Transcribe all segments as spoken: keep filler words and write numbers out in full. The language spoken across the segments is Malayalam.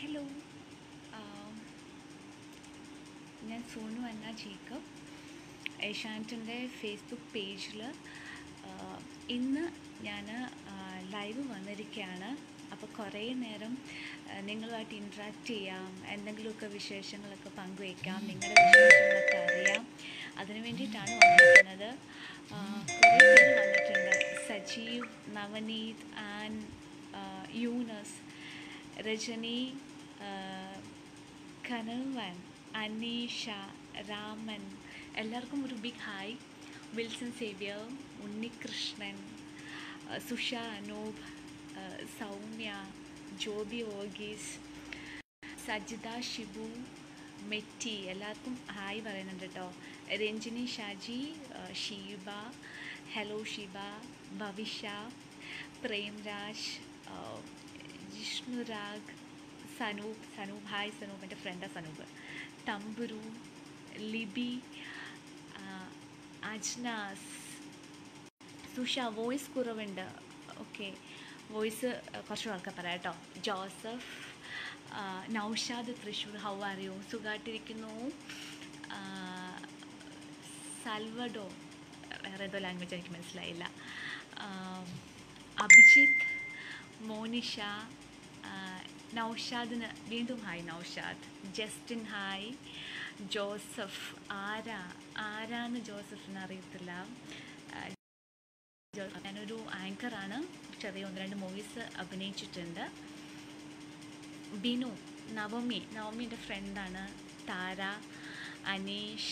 ഹലോ, ഞാൻ സോനു അന്ന ജേക്കബ്. ഏഷ്യാനെറ്റിൻ്റെ ഫേസ്ബുക്ക് പേജിൽ ഇന്ന് ഞാൻ ലൈവ് വന്നിരിക്കുകയാണ്. അപ്പോൾ കുറേ നേരം നിങ്ങളുമായിട്ട് ഇൻട്രാക്റ്റ് ചെയ്യാം, എന്തെങ്കിലുമൊക്കെ വിശേഷങ്ങളൊക്കെ പങ്കുവയ്ക്കാം, നിങ്ങളുടെ വിശേഷങ്ങളൊക്കെ അറിയാം. അതിനു വേണ്ടിയിട്ടാണ് വന്നിരിക്കുന്നത്. കുറേ പേര് വന്നിട്ടുണ്ട്. സജീവ്, നവനീത് ആൻഡ് യൂനസ്, രജനി, കനവൻ, അനീഷ, രാമൻ, എല്ലാവർക്കും ഒരു big hi. Wilson Xavier, Unnikrishnan, Susha, Anoop, Soumya, Jyothi Varghese, Sajitha, Shibu, Metty, എല്ലാവർക്കും ഹായ് പറയുന്നുണ്ട് കേട്ടോ. രഞ്ജിനി, ഷാജി, ഷീബ, ഹലോ ഷീബ, ഭവിഷ, പ്രേംരാജ്, ജിഷ്ണുരാഗ്, സനൂപ്, സനൂപ് ഹായ് സനൂപ്, എൻ്റെ ഫ്രണ്ടാണ് സനൂപ്, തമ്പുരു, ലിബി, അജ്നാസ്, സുഷ. വോയിസ് കുറവുണ്ട്, ഓക്കെ, വോയിസ് കുറച്ച് ആൾക്കാർ പറയാം കേട്ടോ. Joseph, Naushad Thrissur, how are you? സുഖമായിട്ടിരിക്കുന്നു. സൽവഡോ, വേറെ ഏതോ ലാംഗ്വേജ് എനിക്ക് മനസ്സിലായില്ല. അഭിജിത്ത്, മോനിഷ, നൗഷാദിന് വീണ്ടും hi Naushad, Justin hi, Joseph, ആരാ ആരാന്ന് ജോസഫിന് അറിയത്തില്ല. ഞാനൊരു ആങ്കറാണ്, ചെറിയ ഒന്ന് രണ്ട് മൂവീസ് അഭിനയിച്ചിട്ടുണ്ട്. ബിനു, നവമി, നവമി എൻ്റെ ഫ്രണ്ടാണ്. Thara, Aneesh,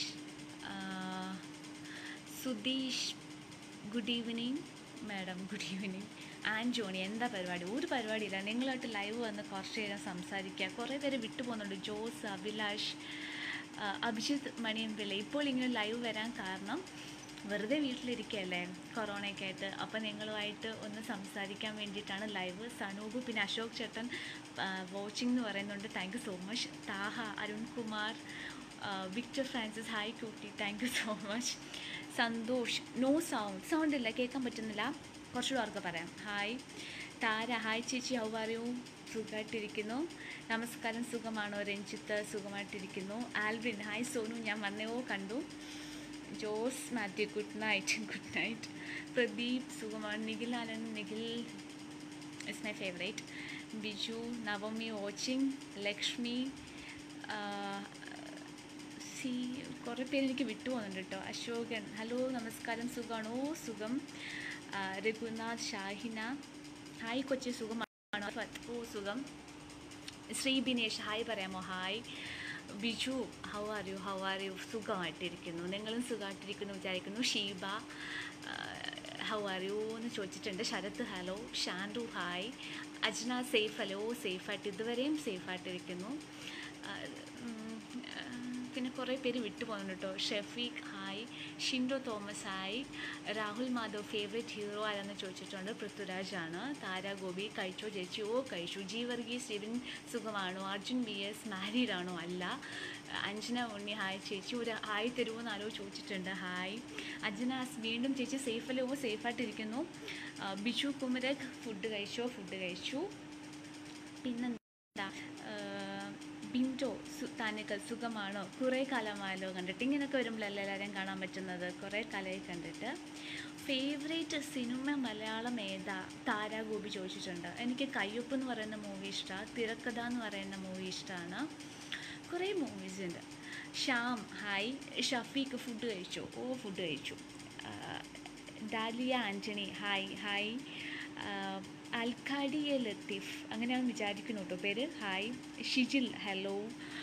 Sudheesh, good evening madam, good evening. Anjony, എന്താ പരിപാടി? ഒരു പരിപാടിയില്ല, നിങ്ങളായിട്ട് ലൈവ് വന്ന് കുറച്ച് നേരം സംസാരിക്കുക. കുറേ പേര് വിട്ടുപോകുന്നുണ്ട്. ജോസ്, അഭിലാഷ്, അഭിജിത്ത് മണിയമ്പിള്ള. ഇപ്പോൾ ഇങ്ങനെ ലൈവ് വരാൻ കാരണം വെറുതെ വീട്ടിലിരിക്കുകയല്ലേ കൊറോണയൊക്കെ ആയിട്ട്. അപ്പോൾ നിങ്ങളുമായിട്ട് ഒന്ന് സംസാരിക്കാൻ വേണ്ടിയിട്ടാണ് ലൈവ്. സനൂപ്, പിന്നെ അശോക് ചേട്ടൻ വാച്ചിങ് എന്ന് പറയുന്നുണ്ട്. Thank you so much. Thaha, Arunkumar, Victor Francis, hi cutie, thank you so much. Santhosh, no sound, sound ഇല്ല, കേൾക്കാൻ പറ്റുന്നില്ല. കുറച്ചുകൂടെ അവർക്ക് പറയാം. ഹായ് താര, ഹായ് ചേച്ചി, ഹൗ ആർ യു? സുഖമായിട്ടിരിക്കുന്നു. നമസ്കാരം, സുഖമാണോ? രഞ്ജിത്ത്, സുഖമായിട്ടിരിക്കുന്നു. ആൽവിൻ, ഹായ് സോനു, ഞാൻ വന്നയോ കണ്ടു. Jose Mathew, good night, good night. Pradeep, സുഖമാണ്. Nikhil Anand, Nikhil is my favourite. Biju, Navami watching, Lakshmi, C, കുറേ പേര് എനിക്ക് വിട്ടുപോകുന്നുണ്ട് കേട്ടോ. അശോകൻ, ഹലോ നമസ്കാരം, സുഖമാണോ? സുഖം. രഘുനാഥ്, ഷാഹിന, ഹായ് കൊച്ചി, സുഖമാണോ? ഓ സുഖം. ശ്രീ ബിനേഷ്, ഹായ് പറയാമോ? Hi. Biju, how are you? How are you? സുഖമായിട്ടിരിക്കുന്നു, നിങ്ങളും സുഖമായിട്ടിരിക്കുന്നു വിചാരിക്കുന്നു. ഷീബ, ഹൗ ആർ യു എന്ന് ചോദിച്ചിട്ടുണ്ട്. Sarath, hello. Shandu, hi. Ajna, safe, hello. സേഫായിട്ട്, ഇതുവരെയും സേഫായിട്ടിരിക്കുന്നു. പിന്നെ കുറേ പേര് വിട്ടു പോകുന്നുണ്ട് കേട്ടോ. Shefeeq, hi. Shindo Thomas, hi. Rahul Madhav, favourite hero ആരാന്ന് ചോദിച്ചിട്ടുണ്ട്. പൃഥ്വിരാജാണ്. താര ഗോപി, കഴിച്ചോ ചേച്ചി? ഓ കഴിച്ചു. ജി വർഗീസ്, സ്റ്റീവൻ, സുഖമാണോ? അർജുൻ ബി എസ്, മാരീഡാണോ? അല്ല. അഞ്ജന ഉണ്ണി, ഹായ് ചേച്ചി, ഒരു ഹായ് തരുമോ എന്നാലോ ചോദിച്ചിട്ടുണ്ട്. ഹായ്. അഞ്ജനാസ്, വീണ്ടും ചേച്ചി സേഫല്ലേ? ഓ സേഫായിട്ടിരിക്കുന്നു. ബിജു കുമരക്, ഫുഡ് കഴിച്ചോ? ഫുഡ് കഴിച്ചു. പിന്നെന്താ, ബിൻറ്റോ, താനേക്കൽ, സുഖമാണോ? കുറേ കാലമായല്ലോ കണ്ടിട്ട്. ഇങ്ങനെയൊക്കെ വരുമ്പോഴല്ലേ എല്ലാവരെയും കാണാൻ പറ്റുന്നത്. കുറേ കാലമായി കണ്ടിട്ട്. ഫേവറേറ്റ് സിനിമ മലയാളം ഏതാ? താര ഗോപി ചോദിച്ചിട്ടുണ്ട്. എനിക്ക് കയ്യൊപ്പ് എന്ന് പറയുന്ന മൂവി ഇഷ്ടമാണ്. തിരക്കഥ എന്ന് പറയുന്ന മൂവി ഇഷ്ടമാണ്. കുറേ മൂവീസ് ഉണ്ട്. ശ്യാം, ഹായ്. ഷഫീഖ്, ഫുഡ് കഴിച്ചു? ഓ ഫുഡ് കഴിച്ചു. Dalia Antony, hi. Hi. Alkadiya Latheef, അങ്ങനെയാണ് വിചാരിക്കുന്നു കേട്ടോ പേര്. Hi. Shijil, hello.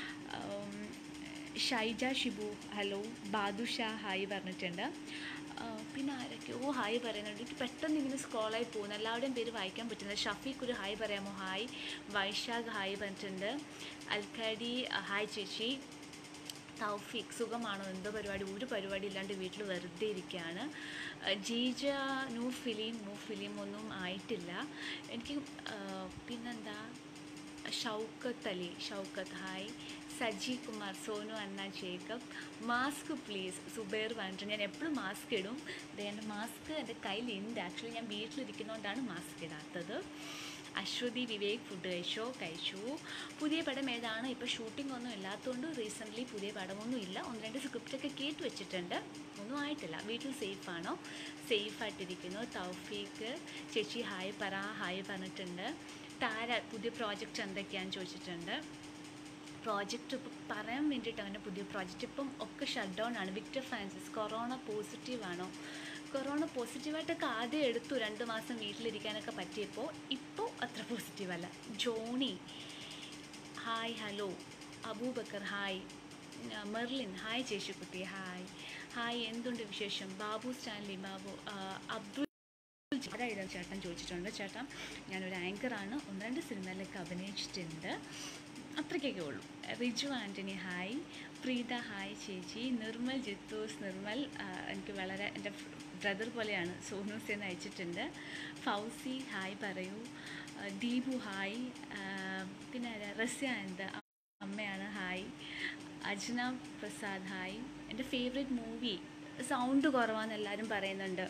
Shyja Shibu, hello. Badusha, hi പറഞ്ഞിട്ടുണ്ട്. പിന്നെ ആരൊക്കെയോ ഹായ് പറയുന്നുണ്ട്. എനിക്ക് പെട്ടെന്ന് ഇങ്ങനെ സ്ക്രോളായി പോകുന്നു, എല്ലാവരുടെയും പേര് വായിക്കാൻ പറ്റുന്നത്. ഷഫീഖ്, ഒരു ഹായ് പറയാമോ? ഹായ്. വൈശാഖ്, ഹായ് പറഞ്ഞിട്ടുണ്ട്. അൽക്കാഡി, ഹായ് ചേച്ചി. തൗഫീഖ്, സുഖമാണോ? എന്തോ പരിപാടി? ഒരു പരിപാടി ഇല്ലാണ്ട് വീട്ടിൽ വെറുതെ ഇരിക്കുകയാണ്. Jeeja, new film, new film ഒന്നും ആയിട്ടില്ല എനിക്ക്. പിന്നെന്താ, Shoukath Ali, Shoukath, hi. Saji Kumar, Sonu Anna Jacob, mask please. Zubair പറഞ്ഞിട്ട്, ഞാൻ എപ്പോഴും മാസ്ക് ഇടും. എൻ്റെ മാസ്ക് എൻ്റെ കയ്യിലുണ്ട്. ആക്ച്വലി ഞാൻ വീട്ടിലിരിക്കുന്നതുകൊണ്ടാണ് മാസ്ക് ഇടാത്തത്. അശ്വതി വിവേക് ഫുഡ് കഴിച്ചോ? കഴിച്ചു. പുതിയ പടം ഏതാണ്? ഇപ്പോൾ ഷൂട്ടിംഗ് ഒന്നും ഇല്ലാത്തതുകൊണ്ട് റീസെൻ്റ്ലി പുതിയ പടമൊന്നും ഇല്ല. ഒന്ന് രണ്ട് സ്ക്രിപ്റ്റൊക്കെ കേട്ട് വെച്ചിട്ടുണ്ട്, ഒന്നും ആയിട്ടില്ല. വീട്ടിൽ സേഫാണോ? സേഫായിട്ടിരിക്കുന്നു. തൗഫീക്ക് ചേച്ചി ഹായ് പറ. ഹായ് പറഞ്ഞിട്ടുണ്ട്. താര പുതിയ പ്രോജക്റ്റ് എന്തൊക്കെയാണെന്ന് ചോദിച്ചിട്ടുണ്ട്. പ്രോജക്റ്റ് ഇപ്പോൾ പറയാൻ വേണ്ടിയിട്ട് അങ്ങനെ പുതിയ പ്രോജക്റ്റ് ഇപ്പം ഒക്കെ ഷട്ട് ഡൗൺ ആണ്. വിക്ടർ ഫ്രാൻസിസ് കൊറോണ പോസിറ്റീവ് ആണോ? കൊറോണ പോസിറ്റീവായിട്ടൊക്കെ ആദ്യം എടുത്തു, രണ്ട് മാസം വീട്ടിലിരിക്കാനൊക്കെ പറ്റിയപ്പോൾ. ഇപ്പോൾ അത്ര പോസിറ്റീവല്ല. Johnny hi. Hello Abubakar hi. Merlin hi. ചേച്ചിക്കുട്ടി ഹായ്. ഹായ്, എന്തുണ്ട് വിശേഷം? ബാബു സ്റ്റാൻലി ബാബു അബ്ദുൾ ആരായിരുന്നു ചേട്ടൻ ചോദിച്ചിട്ടുണ്ട്. ചേട്ടൻ ഞാനൊരു ആങ്കറാണ്, ഒന്ന് രണ്ട് സിനിമയിലൊക്കെ അഭിനയിച്ചിട്ടുണ്ട്, അത്രയ്ക്കൊക്കെ ഉള്ളൂ. Riju Antony hi. Preetha hi ചേച്ചി. നിർമ്മൽ ജിത്തൂസ് നിർമ്മൽ എനിക്ക് വളരെ എൻ്റെ ബ്രദർ പോലെയാണ്, സോനൂസ് എന്ന് അയച്ചിട്ടുണ്ട്. ഫൗസി ഹായ് പറയൂ. ദീപു ഹായ്. പിന്നെ റസ്യ എന്ത് അമ്മയാണ് ഹായ്. അജ്ന പ്രസാദ് ഹായ്. എൻ്റെ ഫേവറേറ്റ് മൂവി സൗണ്ട് കുറവാന്ന് എല്ലാവരും പറയുന്നുണ്ട്.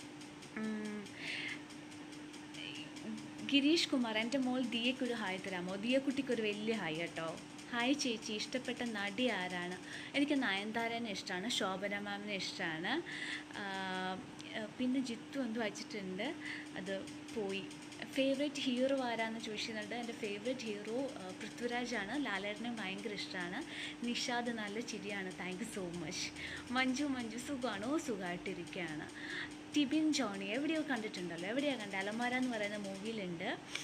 ഗിരീഷ് കുമാർ എൻ്റെ മോൾ ദിയക്കൊരു ഹായ് തരാമോ? ദിയക്കുട്ടിക്കൊരു വലിയ ഹായ് കേട്ടോ. ഹായ് ചേച്ചി, ഇഷ്ടപ്പെട്ട നടി ആരാണ്? എനിക്ക് നയൻതാരനെ ഇഷ്ടമാണ്, ശോഭന മാമിനെ ഇഷ്ടമാണ്. പിന്നെ ജിത്തു എന്ത് വായിച്ചിട്ടുണ്ട്, അത് പോയി. ഫേവറേറ്റ് ഹീറോ ആരാന്ന് ചോദിച്ചിട്ടുണ്ട്. എൻ്റെ ഫേവറേറ്റ് ഹീറോ പൃഥ്വിരാജാണ്. ലാലേട്ടനെ ഭയങ്കര ഇഷ്ടമാണ്. നിഷാദ് നല്ല ചിരിയാണ്. Thank you so much. Manju Manju സുഖമാണോ? സുഖമായിട്ടിരിക്കുകയാണ്. ടിബിൻ ജോണി എവിടെയോ കണ്ടിട്ടുണ്ടല്ലോ, എവിടെയാണ് കണ്ടത്? അലമാര എന്ന് പറയുന്ന മൂവിയിലുണ്ട്.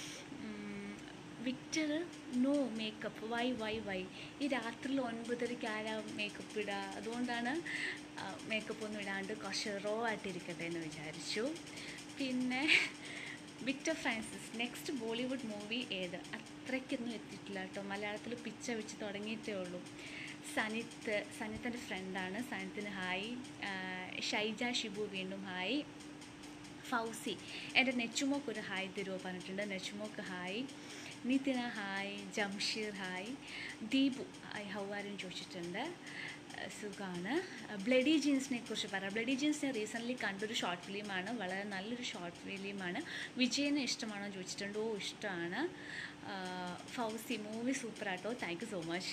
Victor no makeup why why why ഈ രാത്രിയിൽ ഒൻപതരയ്ക്ക് ആരാ മേക്കപ്പ് ഇടുക? അതുകൊണ്ടാണ് മേക്കപ്പ് ഒന്നും ഇടാണ്ട് കുറച്ച് റോ ആയിട്ടിരിക്കട്ടെ എന്ന് വിചാരിച്ചു. പിന്നെ Victor Francis next Bollywood movie ഏത്? അത്രയ്ക്കൊന്നും എത്തിയിട്ടില്ല കേട്ടോ, മലയാളത്തിൽ പിച്ച വെച്ച് തുടങ്ങിയിട്ടേ ഉള്ളൂ. സനിത്ത് സനിത്തിൻ്റെ ഫ്രണ്ടാണ്. സനിത്തിന് ഹായ്. ഷൈജ ഷിബു വീണ്ടും ഹായ്. ഫൗസി എൻ്റെ നെച്ചുമോക്ക് ഒരു ഹായ് തരുമോ പറഞ്ഞിട്ടുണ്ട്. നെച്ചുമോക്ക് hi. Nithina hi. Jamsheer hi. Deepu hi how ആരും ചോദിച്ചിട്ടുണ്ട്. സുഖമാണ്. ബ്ലഡി ജീൻസിനെ കുറിച്ച് പറയാം. ബ്ലഡി ജീൻസിനെ റീസെൻ്റ്ലി കണ്ടൊരു ഷോർട്ട് ഫിലിമാണ്, വളരെ നല്ലൊരു ഷോർട്ട് ഫിലിമാണ്. വിജയനെ ഇഷ്ടമാണോ ചോദിച്ചിട്ടുണ്ട്. ഓ ഇഷ്ടമാണ്. ഫൗസി മൂവി സൂപ്പറാട്ടോ. Thank you so much.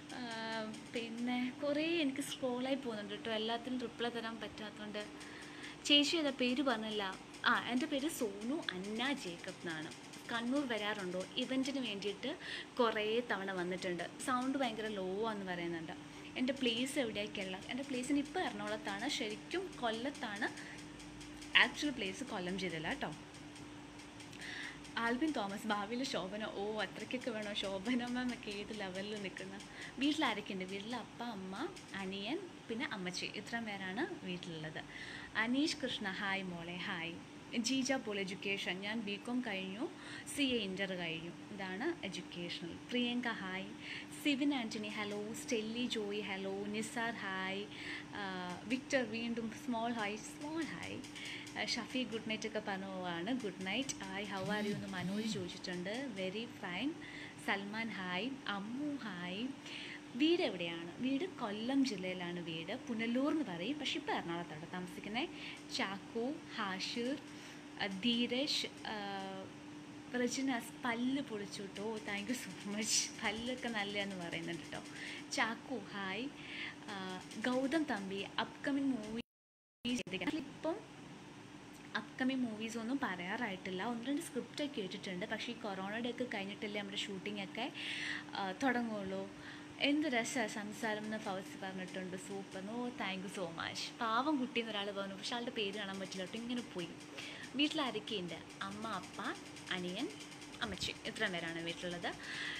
പിന്നെ കുറേ എനിക്ക് സ്ക്രോളായി പോകുന്നുണ്ട് കേട്ടോ, എല്ലാത്തിനും റിപ്ലൈ തരാൻ പറ്റാത്തതുകൊണ്ട്. ചേച്ചി ഏതാ പേര് പറഞ്ഞില്ല? ആ എൻ്റെ പേര് സോനു അന്ന ജേക്കബ് എന്നാണ്. കണ്ണൂർ വരാറുണ്ടോ? ഇവൻറ്റിന് വേണ്ടിയിട്ട് കുറേ തവണ വന്നിട്ടുണ്ട്. സൗണ്ട് ഭയങ്കര ലോ ആണെന്ന് പറയുന്നുണ്ട്. എൻ്റെ പ്ലേസ് എവിടെയൊക്കെയുള്ള? എൻ്റെ പ്ലേസിന് ഇപ്പോൾ എറണാകുളത്താണ്, ശരിക്കും കൊല്ലത്താണ്. ആക്ച്വൽ പ്ലേസ് കൊല്ലം ജില്ലയിലാണ് കേട്ടോ. ആൽബിൻ തോമസ് ഭാവിയിൽ ശോഭന. ഓ അത്രയ്ക്കൊക്കെ വേണോ? ശോഭന മാം ഒക്കെ ഏത് ലെവലിൽ നിൽക്കുന്ന? വീട്ടിലാരൊക്കെയുണ്ട്? വീട്ടിൽ അപ്പ അമ്മ അനിയൻ പിന്നെ അമ്മച്ചി, ഇത്രയും പേരാണ് വീട്ടിലുള്ളത്. അനീഷ് കൃഷ്ണ ഹായ് മോളെ ഹായ്. ജീജ പോൾ എഡ്യൂക്കേഷൻ ഞാൻ ബി കോം കഴിഞ്ഞു, സി എ ഇൻ്റർ കഴിഞ്ഞു, ഇതാണ് educational. Priyanka hi. Sivin Antony hello. Stelly Joy hello. Nisar hi. Victor വീണ്ടും small hi. Small hi. Shafi good night ഒക്കെ പറഞ്ഞു പോവാണ്. Good night. Hi how are you എന്ന് മനോജ് ചോദിച്ചിട്ടുണ്ട്. Very fine. Salman hi. Ammu hi. വീട് എവിടെയാണ്? വീട് കൊല്ലം ജില്ലയിലാണ് വീട്, പുനലൂർ എന്ന് പറയും, പക്ഷെ ഇപ്പോൾ എറണാകുളത്താണ് താമസിക്കുന്നത്. ചാക്കു, ഹാഷിർ, ധീരജ്, റജിനാസ് പല്ല് പൊളിച്ചു കേട്ടോ. Thank you so much. പല്ലൊക്കെ നല്ലതെന്ന് പറയുന്നുണ്ട് കേട്ടോ. Chakku hi. Gautham Thampi upcoming movies ഇപ്പം അപ്കമിങ് മൂവീസൊന്നും പറയാറായിട്ടില്ല. ഒന്ന് രണ്ട് സ്ക്രിപ്റ്റൊക്കെ കേട്ടിട്ടുണ്ട്, പക്ഷേ ഈ കൊറോണയുടെ ഒക്കെ കഴിഞ്ഞിട്ടല്ലേ നമ്മുടെ ഷൂട്ടിങ്ങൊക്കെ തുടങ്ങുള്ളൂ. എന്ത് രസമാണ് സംസാരം എന്ന് ഫൗസി പറഞ്ഞിട്ടുണ്ട്. Super. No thank you so much. പാവം കുട്ടി എന്നൊരാൾ പറഞ്ഞു, പക്ഷെ ആളുടെ പേര് കാണാൻ പറ്റില്ല കേട്ടോ, ഇങ്ങനെ പോയി. വീട്ടിലാരൊക്കെയുണ്ട്? അമ്മ അപ്പ അനിയൻ അമ്മച്ചി, ഇത്രയും പേരാണ് വീട്ടിലുള്ളത്.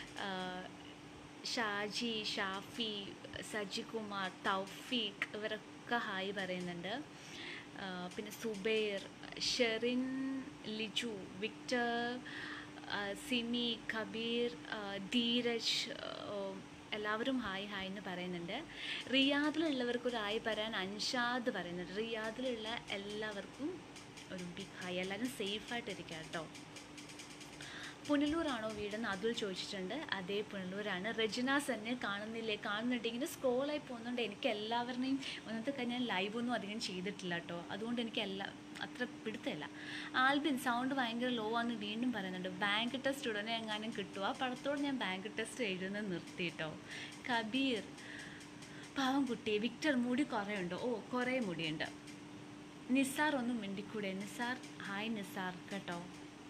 ഷാജി, ഷാഫി, സജികുമാർ, തൗഫീഖ് ഇവരൊക്കെ ഹായ് പറയുന്നുണ്ട്. പിന്നെ സുബൈർ, ഷെറിൻ, ലിജു, വിക്ടർ, സിമി, കബീർ, ധീരജ് എല്ലാവരും ഹായ് ഹായ് എന്ന് പറയുന്നുണ്ട്. റിയാദിലുള്ളവർക്കൊരു ഹായ് പറയാൻ അൻഷാദ് പറയുന്നുണ്ട്. റിയാദിലുള്ള എല്ലാവർക്കും ഒരു ബിഗ് ഹായ്. എല്ലാവരും സേഫായിട്ടിരിക്കുക കേട്ടോ. പുനലൂരാണോ വീടെന്ന് അതുൽ ചോദിച്ചിട്ടുണ്ട്. അതേ പുനലൂരാണ്. റെജിനാസ് തന്നെ കാണുന്നില്ലേ, കാണുന്നുണ്ടെങ്കിൽ സ്ക്രോളായി പോകുന്നുണ്ട്. എനിക്ക് എല്ലാവരുടെയും ഒന്നത്തെ കാര്യം ഞാൻ ലൈവൊന്നും അധികം ചെയ്തിട്ടില്ല കേട്ടോ, അതുകൊണ്ട് എനിക്ക് എല്ലാ അത്ര പിടുത്തമില്ല. ആൽബിൻ സൗണ്ട് ഭയങ്കര ലോ ആണെന്ന് വീണ്ടും പറയുന്നുണ്ട്. ബാങ്ക് ടെസ്റ്റ് ഉടനെ എങ്ങാനും കിട്ടുക. ആ പടത്തോട് ഞാൻ ബാങ്ക് ടെസ്റ്റ് എഴുതുന്നത് നിർത്തി കേട്ടോ. കബീർ പാവം കുട്ടി. വിക്ടർ മുടി കുറേ ഉണ്ടോ? ഓ കുറേ മുടിയുണ്ട്. നിസാർ ഒന്നും മിണ്ടിക്കൂടെ? നിസാർ ഹായ് നിസാർ കേട്ടോ.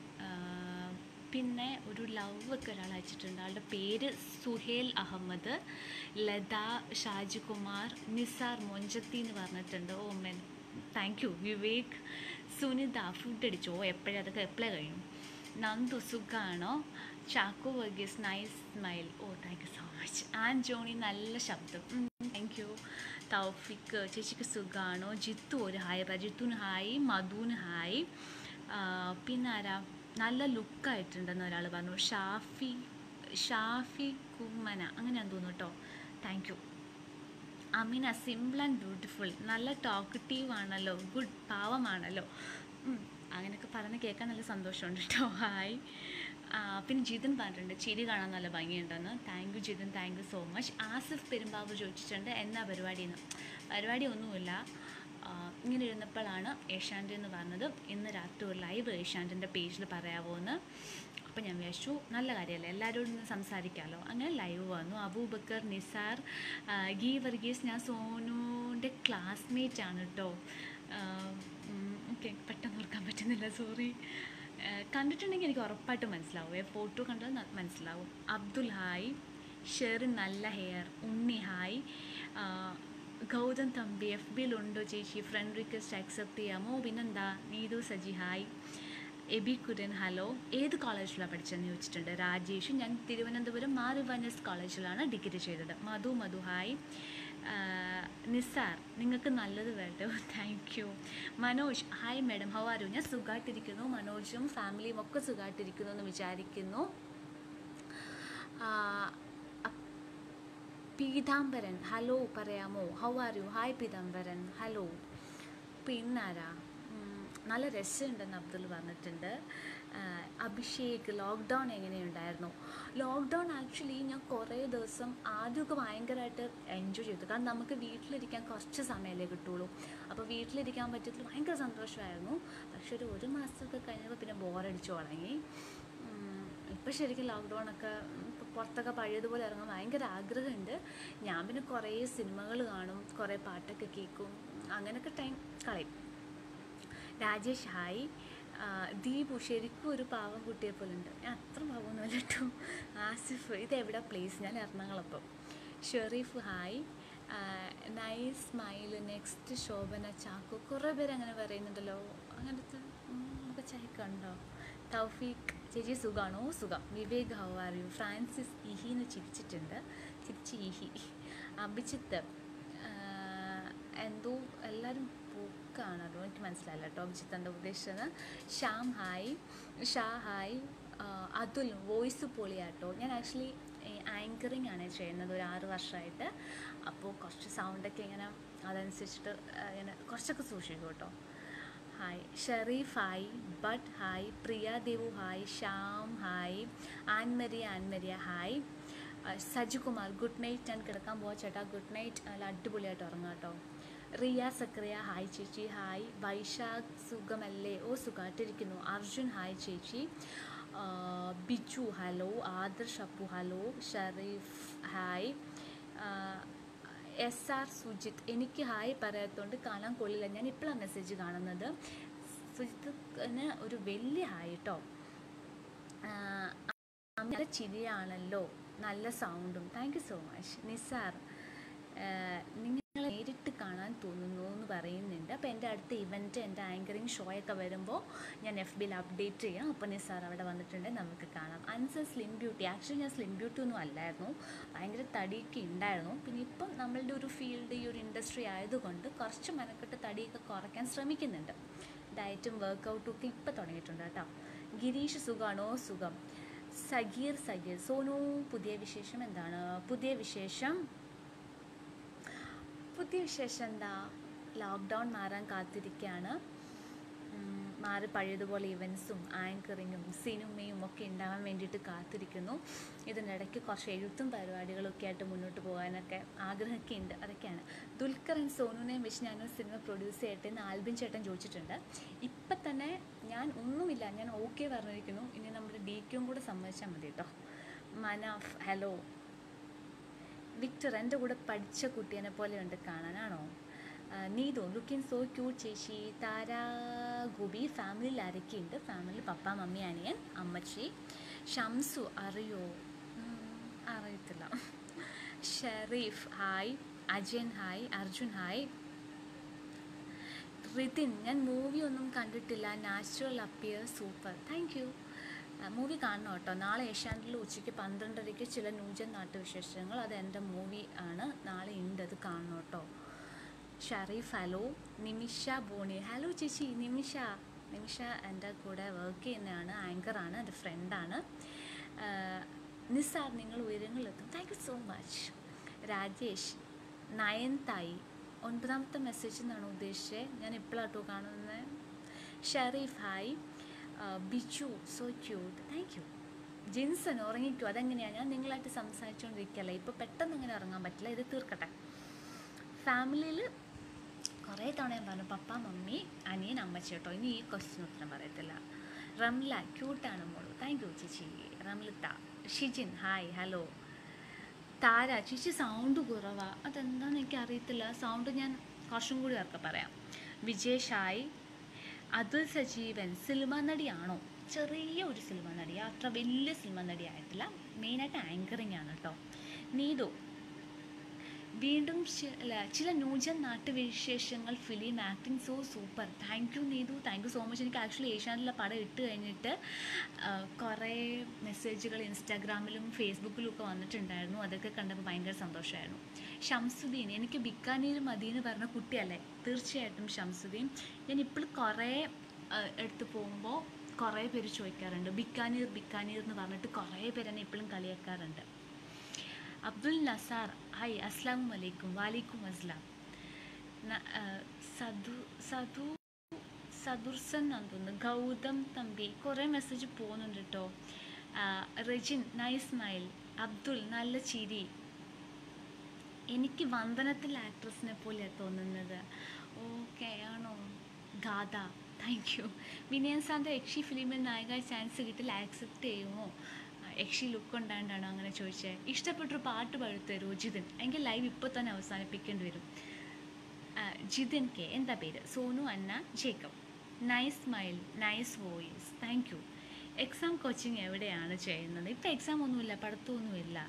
പിന്നെ ഒരു ലവ് ഒക്കെ ഒരാൾ അയച്ചിട്ടുണ്ട്. ആളുടെ പേര് സുഹേൽ അഹമ്മദ്. ലത ഷാജികുമാർ നിസാർ മൊഞ്ചത്തി എന്ന് പറഞ്ഞിട്ടുണ്ട്. Oh men thank you. Vivek Sunitha food അടിച്ചോ? എപ്പോഴും അതൊക്കെ എപ്പോഴേ കഴിയും. നന്ദു സുഖാണോ? Chacko Varghese nice smile. Oh thank you so much. And Johnny നല്ല ശബ്ദം. Thank you. തൗഫിക്ക് ചേച്ചിക്ക് സുഖാണോ? ജിത്തു ഒരു ഹായ് പറ. ജിത്തുന് ഹായ്. മധുന് ഹായ്. പിന്നെ ആരാ നല്ല ലുക്കായിട്ടുണ്ടെന്ന് ഒരാൾ പറഞ്ഞു. ഷാഫി ഷാഫി കുമ്മന അങ്ങനെയാന്ന് തോന്നുന്നു കേട്ടോ. Thank you. Ameena simple and beautiful. നല്ല ടോക്കറ്റീവ് ആണല്ലോ, ഗുഡ് പാവമാണല്ലോ. അങ്ങനെയൊക്കെ പറഞ്ഞ് കേൾക്കാൻ നല്ല സന്തോഷമുണ്ട് കേട്ടോ. ഹായ്. പിന്നെ ജിതൻ പറഞ്ഞിട്ടുണ്ട് ചിരി കാണാൻ നല്ല ഭംഗിയുണ്ടെന്ന്. Thank you Jithan, thank you so much. Asif Perumbavoor ചോദിച്ചിട്ടുണ്ട് എന്നാ പരിപാടിയെന്ന്. പരിപാടി ഒന്നുമില്ല, ഇങ്ങനെ ഇരുന്നപ്പോഴാണ് ഏഷ്യാനെറ്റ് എന്ന് പറഞ്ഞത് ഇന്ന് രാത്രി ഒരു ലൈവ് ഏഷ്യാനെറ്റിൻ്റെ പേജിൽ പറയാമോ എന്ന്. അപ്പോൾ ഞാൻ വിചാരിച്ചു നല്ല കാര്യമല്ലേ, എല്ലാവരോടും ഒന്ന് സംസാരിക്കാമല്ലോ. അങ്ങനെ ലൈവ് വന്നു. അബൂബക്കർ നിസാർ ഗീ വർഗീസ് ഞാൻ സോനുവിൻ്റെ ക്ലാസ്മേറ്റ് ആണ് കേട്ടോ. ഓക്കെ പെട്ടെന്ന് ഓർക്കാൻ പറ്റുന്നില്ല, സോറി. കണ്ടിട്ടുണ്ടെങ്കിൽ എനിക്ക് ഉറപ്പായിട്ടും മനസ്സിലാവും, ഫോട്ടോ കണ്ടാൽ മനസ്സിലാവും. അബ്ദുൽ ഹായ്. ഷെറിൻ നല്ല hair. Unni hi. Gautham Thampi F ബിയിലുണ്ടോ ചേച്ചി, ഫ്രണ്ട് റിക്വസ്റ്റ് അക്സെപ്റ്റ് ചെയ്യാമോ? പിന്നെന്താ നീതു സജി ഹായ്. എബി കുര്യൻ ഹലോ. ഏത് കോളേജിലാണ് പഠിച്ചതെന്ന് ചോദിച്ചിട്ടുണ്ട്. രാജേഷ് ഞാൻ തിരുവനന്തപുരം മാറിവാനസ് കോളേജിലാണ് ഡിഗ്രി ചെയ്തത്. മധു മധു ഹായ്. നിസാർ നിങ്ങൾക്ക് നല്ലത് വേട്ടോ. Thank you. Manoj hi madam how are you. ഞാൻ സുഖമായിട്ടിരിക്കുന്നു. മനോജും ഫാമിലിയും ഒക്കെ സുഖമായിട്ടിരിക്കുന്നു എന്ന് വിചാരിക്കുന്നു. പീതാംബരൻ ഹലോ പറയാമോ? How are you. Hi Peethambaran hello. പിന്നാരാ നല്ല രസമുണ്ടെന്ന് അബ്ദുൽ പറഞ്ഞിട്ടുണ്ട്. അഭിഷേക് ലോക്ക്ഡൗൺ എങ്ങനെയുണ്ടായിരുന്നു? ലോക്ക്ഡൗൺ ആക്ച്വലി ഞാൻ കുറേ ദിവസം ആദ്യമൊക്കെ ഭയങ്കരമായിട്ട് എൻജോയ് ചെയ്തു. കാരണം നമുക്ക് വീട്ടിലിരിക്കാൻ കുറച്ച് സമയമല്ലേ കിട്ടുള്ളൂ. അപ്പോൾ വീട്ടിലിരിക്കാൻ പറ്റിയതിൽ ഭയങ്കര സന്തോഷമായിരുന്നു. പക്ഷെ ഒരു ഒരു മാസമൊക്കെ കഴിഞ്ഞപ്പോൾ പിന്നെ ബോറടിച്ചു തുടങ്ങി. ഇപ്പോൾ ശരിക്കും ലോക്ക്ഡൗണൊക്കെ പുറത്തൊക്കെ പഴയതുപോലെ ഇറങ്ങാൻ ഭയങ്കര ആഗ്രഹമുണ്ട്. ഞാൻ പിന്നെ കുറേ സിനിമകൾ കാണും, കുറേ പാട്ടൊക്കെ കേൾക്കും, അങ്ങനെയൊക്കെ ടൈം കളയും. രാജേഷ് ഹായ്. ദീപു ശരിക്കും ഒരു പാവം കുട്ടിയെ പോലെ ഉണ്ട്. ഞാൻ അത്ര പാവമൊന്നുമല്ല കേട്ടോ. ആസിഫ് ഇതെവിടെ പ്ലേസ്? ഞാൻ എറണാകുളപ്പം. Sherif hi. Nice smile. Next Shobhana Chacko. കുറേ പേര് അങ്ങനെ പറയുന്നുണ്ടല്ലോ, അങ്ങനത്തെ നമുക്ക് ചായക്കുണ്ടോ? തൗഫീഖ് ചേച്ചി സുഖാണോ? സുഖം. Vivek how are you. Francis ഇഹിന്ന് ചിരിച്ചിട്ടുണ്ട്, ചിരിച്ച് ഇഹി. അഭിജിത്ത് എന്തോ എല്ലാവരും പൂക്കാണല്ലോ, എനിക്ക് മനസ്സിലായില്ല കേട്ടോ അഭിജിത്ത് എന്താ ഉദ്ദേശിച്ചത്. Shyam hi. Sha hi. Athul voice പൊളിയാട്ടോ. ഞാൻ ആക്ച്വലി ആങ്കറിങ് ആണ് ചെയ്യുന്നത് ഒരു ആറ് വർഷമായിട്ട്. അപ്പോൾ കുറച്ച് സൗണ്ടൊക്കെ ഇങ്ങനെ അതനുസരിച്ചിട്ട് ഇങ്ങനെ കുറച്ചൊക്കെ സൂക്ഷിക്കും കേട്ടോ. Hi. Sherif hi. But hi. Priya Devu hi. Shyam hi. Annmaria Annmaria hi. Sajikumar good night. ഞാൻ കിടക്കാൻ പോവാ ചേട്ടാ. Good night. നല്ല അടിപൊളിയായിട്ട് ഉറങ്ങാം കേട്ടോ. റിയ സക്രിയ ഹായ് ചേച്ചി. ഹായ്. വൈശാഖ് സുഖമല്ലേ? ഓ സുഖമായിട്ടിരിക്കുന്നു. അർജുൻ ഹായ് ചേച്ചി. Biju hello. Adarsh Appu hello. Sherif hi. S R Sujith എനിക്ക് ഹായ് പറയാത്തതുകൊണ്ട് കാണാൻ കൊള്ളില്ല, ഞാൻ ഇപ്പോഴാണ് മെസ്സേജ് കാണുന്നത്. സുജിത്തിന് ഒരു വലിയ ഹായ് കേട്ടോ. നല്ല ചിരിയാണല്ലോ, നല്ല സൗണ്ടും. Thank you so much. Nisar നിങ്ങളെ നേരിട്ട് കാണാൻ തോന്നുന്നു എന്ന് പറയുന്നുണ്ട്. അപ്പോൾ എൻ്റെ അടുത്ത ഇവൻറ്റ് എൻ്റെ ആങ്കറിങ് ഷോയൊക്കെ വരുമ്പോൾ ഞാൻ എഫ് ബിയിൽ അപ്ഡേറ്റ് ചെയ്യാം. അപ്പോൾ നിസാർ അവിടെ വന്നിട്ടുണ്ട്, നമുക്ക് കാണാം. Anzar slim beauty. ആക്ച്വലി ഞാൻ സ്ലിം ബ്യൂട്ടി ഒന്നും അല്ലായിരുന്നു, ഭയങ്കര തടിയൊക്കെ ഉണ്ടായിരുന്നു. പിന്നെ ഇപ്പം നമ്മളുടെ ഒരു ഫീൽഡ് ഈ ഒരു ഇൻഡസ്ട്രി ആയതുകൊണ്ട് കുറച്ച് മെനക്കെട്ട് തടിയൊക്കെ കുറയ്ക്കാൻ ശ്രമിക്കുന്നുണ്ട്. ഡയറ്റും വർക്കൗട്ടും ഒക്കെ ഇപ്പം തുടങ്ങിയിട്ടുണ്ട് കേട്ടോ. ഗിരീഷ് സുഖാണോ? സുഖം. സഗീർ സഗീർ സോനു പുതിയ വിശേഷം എന്താണ്? പുതിയ വിശേഷം പുതിയ വിശേഷം എന്താ? ലോക്ക്ഡൗൺ മാറാൻ കാത്തിരിക്കുകയാണ്. മാറി പഴയതുപോലെ ഇവൻസും ആങ്കറിങ്ങും സിനിമയും ഒക്കെ ഉണ്ടാവാൻ വേണ്ടിയിട്ട് കാത്തിരിക്കുന്നു. ഇതിനിടയ്ക്ക് കുറച്ച് എഴുത്തും പരിപാടികളൊക്കെ ആയിട്ട് മുന്നോട്ട് പോകാനൊക്കെ ആഗ്രഹമൊക്കെ ഉണ്ട്. അതൊക്കെയാണ്. ദുൽഖർ ആൻഡ് സോനുവിനെയും വെച്ച് ഞാനൊരു സിനിമ പ്രൊഡ്യൂസ് ചെയ്യട്ടെ എന്ന് ആൽബിൻ ചേട്ടൻ ചോദിച്ചിട്ടുണ്ട്. ഇപ്പം തന്നെ ഞാൻ ഒന്നുമില്ല, ഞാൻ ഓക്കെ പറഞ്ഞിരിക്കുന്നു. ഇനി നമ്മുടെ ഡി ക്യൂം കൂടെ സമ്മതിച്ചാൽ മതി കേട്ടോ. മനാഫ് ഹലോ. വിക്ടർ എൻ്റെ കൂടെ പഠിച്ച കുട്ടീനെ പോലെയുണ്ട് കാണാനാണോ? നീതു ലുക്കിൻ സോ ക്യൂട്ട് ചേച്ചി. താര ഗോപി ഫാമിലിയിൽ ആരൊക്കെയുണ്ട്? ഫാമിലി പപ്പ മമ്മി അനിയൻ അമ്മച്ചി. ഷംസു അറിയോ? അറിയത്തില്ല. Sherif hi. Ajayan hi. Arjun hi. Rithin ഞാൻ മൂവി ഒന്നും കണ്ടിട്ടില്ല. Natural appear super. Thank you. Movie കാണണം കേട്ടോ. നാളെ ഏഷ്യാനെറ്റിൽ ഉച്ചയ്ക്ക് പന്ത്രണ്ടരയ്ക്ക് ചില ന്യൂജൻ നാട്ടുവിശേഷങ്ങൾ, അത് എൻ്റെ മൂവി ആണ്, നാളെ ഉണ്ട്, അത് കാണണം കേട്ടോ. ഷരീഫ് ഹലോ. നിമിഷ ബോണി ഹലോ ചേച്ചി. നിമിഷ നിമിഷ എൻ്റെ കൂടെ വർക്ക് ചെയ്യുന്നതാണ്, ആങ്കറാണ്, എൻ്റെ ഫ്രണ്ടാണ്. നിസാർ നിങ്ങൾ ഉയരങ്ങളിലെത്തും. Thank you so much. Rajesh നയൻതായി ഒൻപതാമത്തെ മെസ്സേജ് എന്നാണ് ഉദ്ദേശിച്ചത്, ഞാൻ എപ്പോഴാട്ടോ കാണുന്നത്. Sharif hi. Biju so cute. Thank you. Jinson ഉറങ്ങിക്കോ? അതെങ്ങനെയാണ്? ഞാൻ നിങ്ങളായിട്ട് സംസാരിച്ചുകൊണ്ടിരിക്കുകയല്ലേ, ഇപ്പോൾ പെട്ടെന്ന് അങ്ങനെ ഉറങ്ങാൻ പറ്റില്ല, ഇത് തീർക്കട്ടെ. ഫാമിലിയിൽ കുറേ തവണ ഞാൻ പറഞ്ഞു പപ്പ മമ്മി അനിയൻ അമ്മച്ചി കേട്ടോ. ഇനി ഈ ക്വസ്റ്റ്യൻ ഉത്തരം പറയത്തില്ല. റംല ക്യൂട്ടാണ് മോളു. താങ്ക് യു ചേച്ചി. റംലത്ത. Shijin hi hello. താര ചേച്ചി സൗണ്ട് കുറവാ, അതെന്താണെന്ന് എനിക്ക് അറിയത്തില്ല. സൗണ്ട് ഞാൻ കുറച്ചും കൂടി അവർക്ക് പറയാം. വിജേഷ് ഹായ്. അതുൽ സജീവൻ സിനിമ നടിയാണോ? ചെറിയ ഒരു സിനിമ നടിയാണ്, അത്ര വലിയ സിനിമ നടിയായിട്ടില്ല, മെയിനായിട്ട് ആങ്കറിങ് ആണ് കേട്ടോ. നീതു വീണ്ടും ചില ചില ന്യൂജൻ നാട്ടുവിശേഷങ്ങൾ film acting so super. Thank you Neethu, thank you so much. എനിക്ക് ആക്ച്വലി ഏഷ്യാനെറ്റിലെ പടം ഇട്ട് കഴിഞ്ഞിട്ട് കുറേ മെസ്സേജുകൾ ഇൻസ്റ്റാഗ്രാമിലും ഫേസ്ബുക്കിലും ഒക്കെ വന്നിട്ടുണ്ടായിരുന്നു, അതൊക്കെ കണ്ടപ്പോൾ ഭയങ്കര സന്തോഷമായിരുന്നു. ഷംസുദ്ദീൻ എനിക്ക് ബിക്കാനീർ മതി എന്ന് പറഞ്ഞ കുട്ടിയല്ലേ? തീർച്ചയായിട്ടും ഷംസുദ്ദീൻ. ഞാൻ ഇപ്പോഴും കുറേ എടുത്ത് പോകുമ്പോൾ കുറേ പേര് ചോദിക്കാറുണ്ട് ബിക്കാനീർ ബിക്കാനീർ എന്ന് പറഞ്ഞിട്ട്, കുറേ പേര് എന്നെ ഇപ്പോഴും കളിയാക്കാറുണ്ട്. അബ്ദുൽ നസാർ ഹായ്. അസ്സാം വലൈക്കും. വാലൈക്കും അസ്ലാം. സദു സദു സദുർസൻ എന്ന് തോന്നുന്നു. ഗൗതം തമ്പി കുറേ മെസ്സേജ് പോകുന്നുണ്ട് കേട്ടോ. Rejin nice smile. അബ്ദുൽ നല്ല ചിരി. എനിക്ക് വന്ദനത്തിൽ ആക്ട്രസിനെ പോലെയാണ് തോന്നുന്നത്. ഓക്കെ ആണോ? ഗാഥ താങ്ക് യു. വിനയൻ സാറിൻ്റെ യക്ഷി ഫിലിമിൽ നായിക ചാൻസ് കിട്ടില്ല, ആക്സെപ്റ്റ് ചെയ്യുമോ? യക്ഷി ലുക്ക് ഉണ്ടായിട്ടാണോ അങ്ങനെ ചോദിച്ചത്? ഇഷ്ടപ്പെട്ടൊരു പാട്ട് പാടുത്തരൂ ജിതിൻ. എങ്കിൽ ലൈവ് ഇപ്പോൾ തന്നെ അവസാനിപ്പിക്കേണ്ടി വരും. ജിതിൻ കെ എന്താ പേര്? സോനു അന്ന Jacob. Nice smile nice voice. Thank you. Exam coaching എവിടെയാണ് ചെയ്യുന്നത്? ഇപ്പോൾ എക്സാം ഒന്നുമില്ല, പഠിത്തമൊന്നുമില്ല.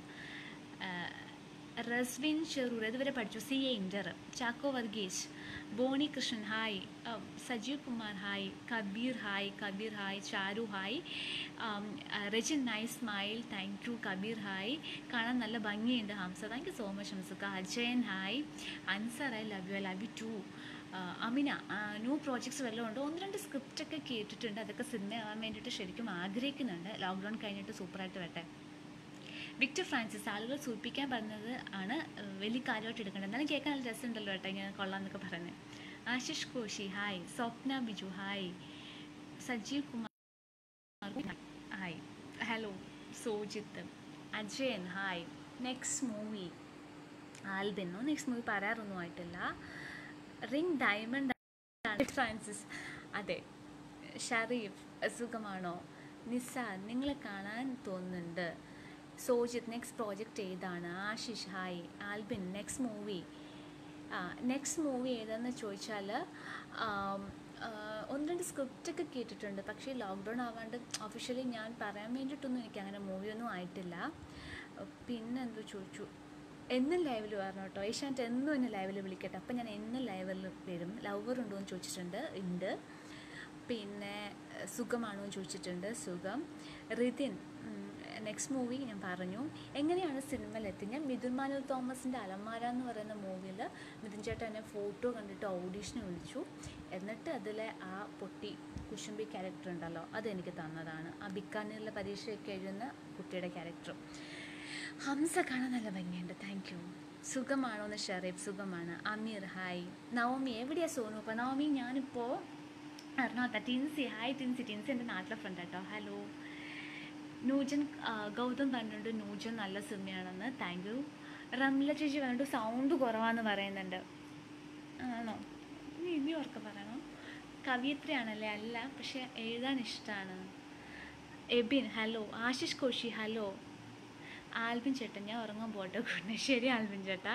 റസ്വിൻ ഷെറൂർ ഇതുവരെ പഠിച്ചു, C A inter. Chacko Varghese. Boney Krishnan hi. Sajeev Kumar hi. Kabir hi. Kabir hi. Charu hi. Rejin nice smile. Thank you Kabir hi. കാണാൻ നല്ല ഭംഗിയുണ്ട് Hamsa. Thank you so much ഹംസക്ക. Ajayan hi. Anzar I love you. I love you too. Amina new projects വല്ലതും ഉണ്ട്? ഒന്ന് രണ്ട് സ്ക്രിപ്റ്റൊക്കെ കേട്ടിട്ടുണ്ട്, അതൊക്കെ സിനിമ ആവാൻ വേണ്ടിയിട്ട് ശരിക്കും ആഗ്രഹിക്കുന്നുണ്ട്. ലോക്ക്ഡൗൺ കഴിഞ്ഞിട്ട് സൂപ്പറായിട്ട് വരട്ടെ. വിക്ടർ ഫ്രാൻസിസ് ആളുകൾ സൂചിപ്പിക്കാൻ പറഞ്ഞത് ആണ് വലിയ കാര്യമായിട്ട് എടുക്കേണ്ടത്, എന്നാലും കേൾക്കാൻ നല്ല രസമുണ്ടല്ലോ കേട്ടോ, ഇങ്ങനെ കൊള്ളാമെന്നൊക്കെ പറയുന്നത്. Ashish Koshy hi. Swapna Biju hi. Sajeev Kumar hi. Hello Sojith. Ajayan hi. Next movie ആൽബിനോ? നെക്സ്റ്റ് മൂവി പറയാറൊന്നും ആയിട്ടില്ല. റിംഗ് ഡയമണ്ട് ഫ്രാൻസിസ് അതെ. ഷരീഫ് സുഖമാണോ? നിസാർ നിങ്ങളെ കാണാൻ തോന്നുന്നുണ്ട്. സോജിത്ത് നെക്സ്റ്റ് പ്രോജക്റ്റ് ഏതാണ്? Ashish hi. Albin next movie ആ നെക്സ്റ്റ് മൂവി ഏതാണെന്ന് ചോദിച്ചാൽ ഒന്ന് രണ്ട് സ്ക്രിപ്റ്റൊക്കെ കേട്ടിട്ടുണ്ട്, പക്ഷേ ലോക്ക്ഡൗൺ ആവാണ്ട് ഒഫീഷ്യലി ഞാൻ പറയാൻ വേണ്ടിയിട്ടൊന്നും എനിക്ക് അങ്ങനെ മൂവിയൊന്നും ആയിട്ടില്ല. പിന്നെ എന്തോ ചോദിച്ചു, എന്നും ലൈവിൽ വരണം കേട്ടോ. ഏഷ്യാനെറ്റ് എന്നും എന്നെ ലൈവിൽ വിളിക്കട്ടെ, അപ്പം ഞാൻ എന്നും ലൈവിൽ വരും. ലവർ ഉണ്ടോ എന്ന് ചോദിച്ചിട്ടുണ്ട്, ഉണ്ട്. പിന്നെ സുഖമാണോ എന്ന് ചോദിച്ചിട്ടുണ്ട്, സുഖം. റിതിൻ നെക്സ്റ്റ് മൂവി ഞാൻ പറഞ്ഞു. എങ്ങനെയാണ് സിനിമയിലെത്തി? ഞാൻ മിഥുൻ മാനുവൽ തോമസിൻ്റെ അലമാര എന്ന് പറയുന്ന മൂവിയിൽ മിഥുൻ ചേട്ടൻ എന്നെ ഫോട്ടോ കണ്ടിട്ട് ഓഡീഷന് വിളിച്ചു, എന്നിട്ട് അതിലെ ആ പൊട്ടി കുശുമ്പി ക്യാരക്ടർ ഉണ്ടല്ലോ അതെനിക്ക് തന്നതാണ്. ആ ബിക്കാനീറിലെ പരീക്ഷയൊക്കെ എഴുതുന്ന കുട്ടിയുടെ ക്യാരക്ടർ. ഹംസ കാണാൻ നല്ല ഭംഗിയുണ്ട്. Thank you. സുഖമാണോ എന്ന് ഷെറീഫ് സുഖമാണ്. അമീർ ഹായ്. നവമി എവിടെയാണ് സോനു? അപ്പോൾ നവമി ഞാനിപ്പോൾ എറണാകുളത്ത് ടിൻസി. ഹായ് ടിൻസി. ടിൻസി എൻ്റെ നാട്ടിലെ ഫ്രണ്ട് കേട്ടോ. ഹലോ. നൂജൻ ഗൗതം പറഞ്ഞിട്ടുണ്ട് നൂജൻ നല്ല സിനിമയാണെന്ന്. Thank you. റംല ചേച്ചി പറഞ്ഞിട്ട് സൗണ്ട് കുറവാന്ന് പറയുന്നുണ്ട്. ആണോ? ഇനി ഇനി ഓർക്ക പറയണോ? കവിയത്രിയാണല്ലേ? അല്ല, പക്ഷെ എഴുതാൻ ഇഷ്ടമാണ്. എബിൻ ഹലോ. ആശിഷ് കോശി ഹലോ. ആൽബിൻ ചേട്ടൻ ഞാൻ ഉറങ്ങാൻ പോട്ടെ. കൂടെ ശരി ആൽബിൻ ചേട്ടാ.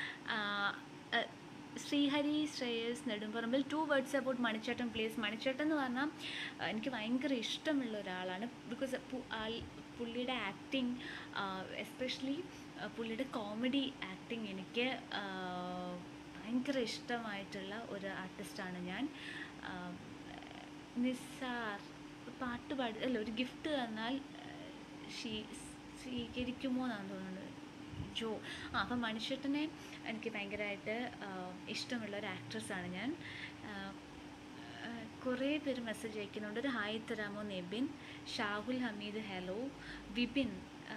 Sreehari Sreyas Nedumparambil two words about മണിച്ചേട്ടൻ പ്ലീസ്. മണിച്ചേട്ടൻ എന്ന് പറഞ്ഞാൽ എനിക്ക് ഭയങ്കര ഇഷ്ടമുള്ള ഒരാളാണ്. ബിക്കോസ് പുള്ളിയുടെ ആക്ടിങ്, എസ്പെഷ്യലി പുള്ളിയുടെ കോമഡി ആക്ടിങ് എനിക്ക് ഭയങ്കര ഇഷ്ടമായിട്ടുള്ള ഒരു ആർട്ടിസ്റ്റാണ് ഞാൻ. നിസാർ പാട്ട് പാടി അല്ല ഒരു ഗിഫ്റ്റ് തന്നാൽ ഷീ സ്വീകരിക്കുമോ എന്നാണ് തോന്നുന്നത്. ജോ ആ അപ്പം മണിച്ചേട്ടനെ എനിക്ക് ഭയങ്കരമായിട്ട് ഇഷ്ടമുള്ള ഒരു ആക്ട്രസ്സാണ് ഞാൻ. കുറേ പേര് മെസ്സേജ് അയക്കുന്നുണ്ട്. ഒരു ഹായ് തരാമോ നെബിൻ. ഷാഹുൽ ഹമീദ് ഹലോ. വിപിൻ.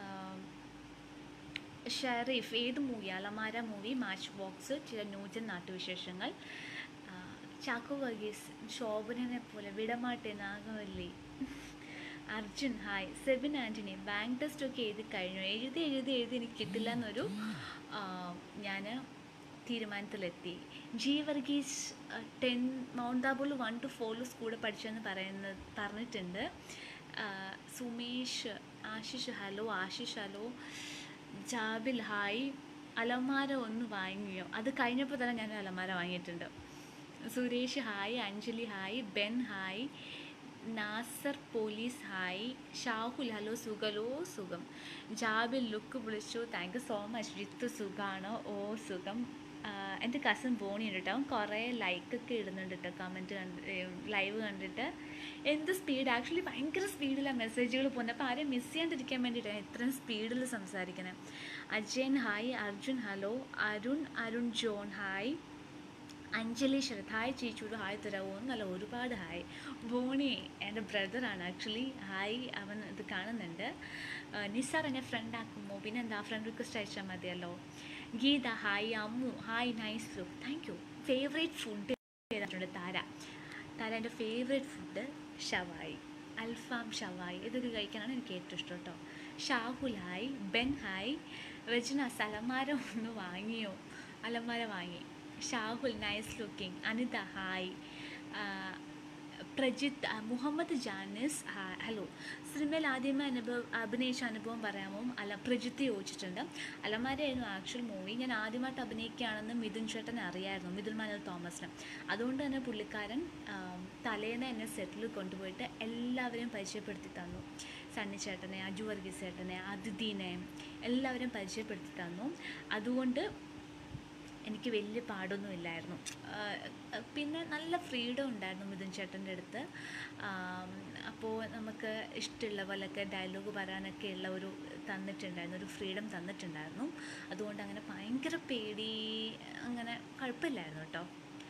ഷെരീഫ് ഏത് movie? Alamara movie, match box, ചില ന്യൂജൻ നാട്ടുവിശേഷങ്ങൾ. ചാക്കോ വർഗീസ് ശോഭനെ പോലെ വിടമാട്ടെ Nagavalli. Arjun hi. Sebin Antony bank test ഒക്കെ എഴുതി കഴിഞ്ഞു. എഴുതി എഴുതി എഴുതി എനിക്ക് കിട്ടില്ല എന്നൊരു ഞാൻ തീരുമാനത്തിലെത്തി. ജി വർഗീസ് ടെൻ മൗണ്ട് ആബുൾ വൺ ടു ഫോറിൽ സ്കൂളിൽ പഠിച്ചെന്ന് പറയുന്നത് പറഞ്ഞിട്ടുണ്ട്. Sumesh Ashish hello. Ashish hello. Jabil hi. അലമാര ഒന്ന് വാങ്ങിയോ? അത് കഴിഞ്ഞപ്പോൾ തന്നെ ഞാൻ അലമാര വാങ്ങിയിട്ടുണ്ട്. Suresh hi. Anjali hi. Ben hi. Nasar police hi. Shahul hello. സുഖലോ സുഖം. ജാബിൽ ലുക്ക് വിളിച്ചു. Thank you so much. Jith സുഖാണോ? ഓ സുഖം. എൻ്റെ കസിൻ ബോണി ഉണ്ട് കേട്ടോ. അവൻ കുറേ ലൈക്കൊക്കെ ഇടുന്നുണ്ട് കേട്ടോ കമൻറ്റ് കണ്ട് ലൈവ് കണ്ടിട്ട്. എന്ത് സ്പീഡ്! ആക്ച്വലി ഭയങ്കര സ്പീഡിലാണ് മെസ്സേജുകൾ പോകുന്നത്. അപ്പോൾ ആരെയും മിസ് ചെയ്യാണ്ടിരിക്കാൻ വേണ്ടിയിട്ടാണ് ഇത്രയും സ്പീഡിൽ സംസാരിക്കുന്നത്. Ajayan hi. Arjun hello. Arun Arun John hi. Anjali Sarath hi. ചീച്ചൂട് ഹായ് തരാമോ? നല്ല ഒരുപാട് ഹായ്. ബോണി എൻ്റെ ബ്രദറാണ് ആക്ച്വലി. ഹായ്. അവൻ ഇത് കാണുന്നുണ്ട്. നിസാർ എന്നെ ഫ്രണ്ട് ആക്കുമോ? പിന്നെ എന്താ ഫ്രണ്ട് റിക്വസ്റ്റ് അയച്ചാൽ മതിയല്ലോ. Geetha hi. Ammu hi. Nice look. Thank you. Favourite food ഏതായിട്ടുണ്ട്? താര താര എൻ്റെ ഫേവറേറ്റ് ഫുഡ് ഷവായി, അൽഫാം ഷവായി ഇതൊക്കെ കഴിക്കാനാണ് എനിക്ക് ഏറ്റവും ഇഷ്ടം കേട്ടോ. Shahul hi. Ben hi. Rajnas അലമാര ഒന്ന് വാങ്ങിയോ? അലമാര വാങ്ങി. Shahul nice looking. Anitha hi. Prajith Muhammad Janis hello. സിനിമയിൽ ആദ്യമായി അനുഭവം അഭിനയിച്ച അനുഭവം പറയാമോ? അല്ല പ്രജിത്ത് ചോദിച്ചിട്ടുണ്ട്. അലമാരയായിരുന്നു ആക്ച്വൽ മൂവി. ഞാൻ ആദ്യമായിട്ട് അഭിനയിക്കുകയാണെന്ന് മിഥുൻ ചേട്ടൻ അറിയായിരുന്നു, മിഥുൻ മനോൽ തോമസിന്. അതുകൊണ്ട് തന്നെ പുള്ളിക്കാരൻ തലേന്ന് എന്നെ സെറ്റിൽ കൊണ്ടുപോയിട്ട് എല്ലാവരെയും പരിചയപ്പെടുത്തി തന്നു. സണ്ണി ചേട്ടനെ, അജു വർഗീസ് ചേട്ടനെ, അതിഥീനെ എല്ലാവരെയും പരിചയപ്പെടുത്തി തന്നു. അതുകൊണ്ട് എനിക്ക് വലിയ പാടൊന്നും ഇല്ലായിരുന്നു. പിന്നെ നല്ല ഫ്രീഡം ഉണ്ടായിരുന്നു മിഥുൻ ചേട്ടൻ്റെ അടുത്ത്. അപ്പോൾ നമുക്ക് ഇഷ്ടമുള്ള പോലെയൊക്കെ ഡയലോഗ് പറയാനൊക്കെ ഉള്ള ഒരു തന്നിട്ടുണ്ടായിരുന്നു, ഒരു ഫ്രീഡം തന്നിട്ടുണ്ടായിരുന്നു. അതുകൊണ്ട് അങ്ങനെ ഭയങ്കര പേടി അങ്ങനെ കുഴപ്പമില്ലായിരുന്നു കേട്ടോ.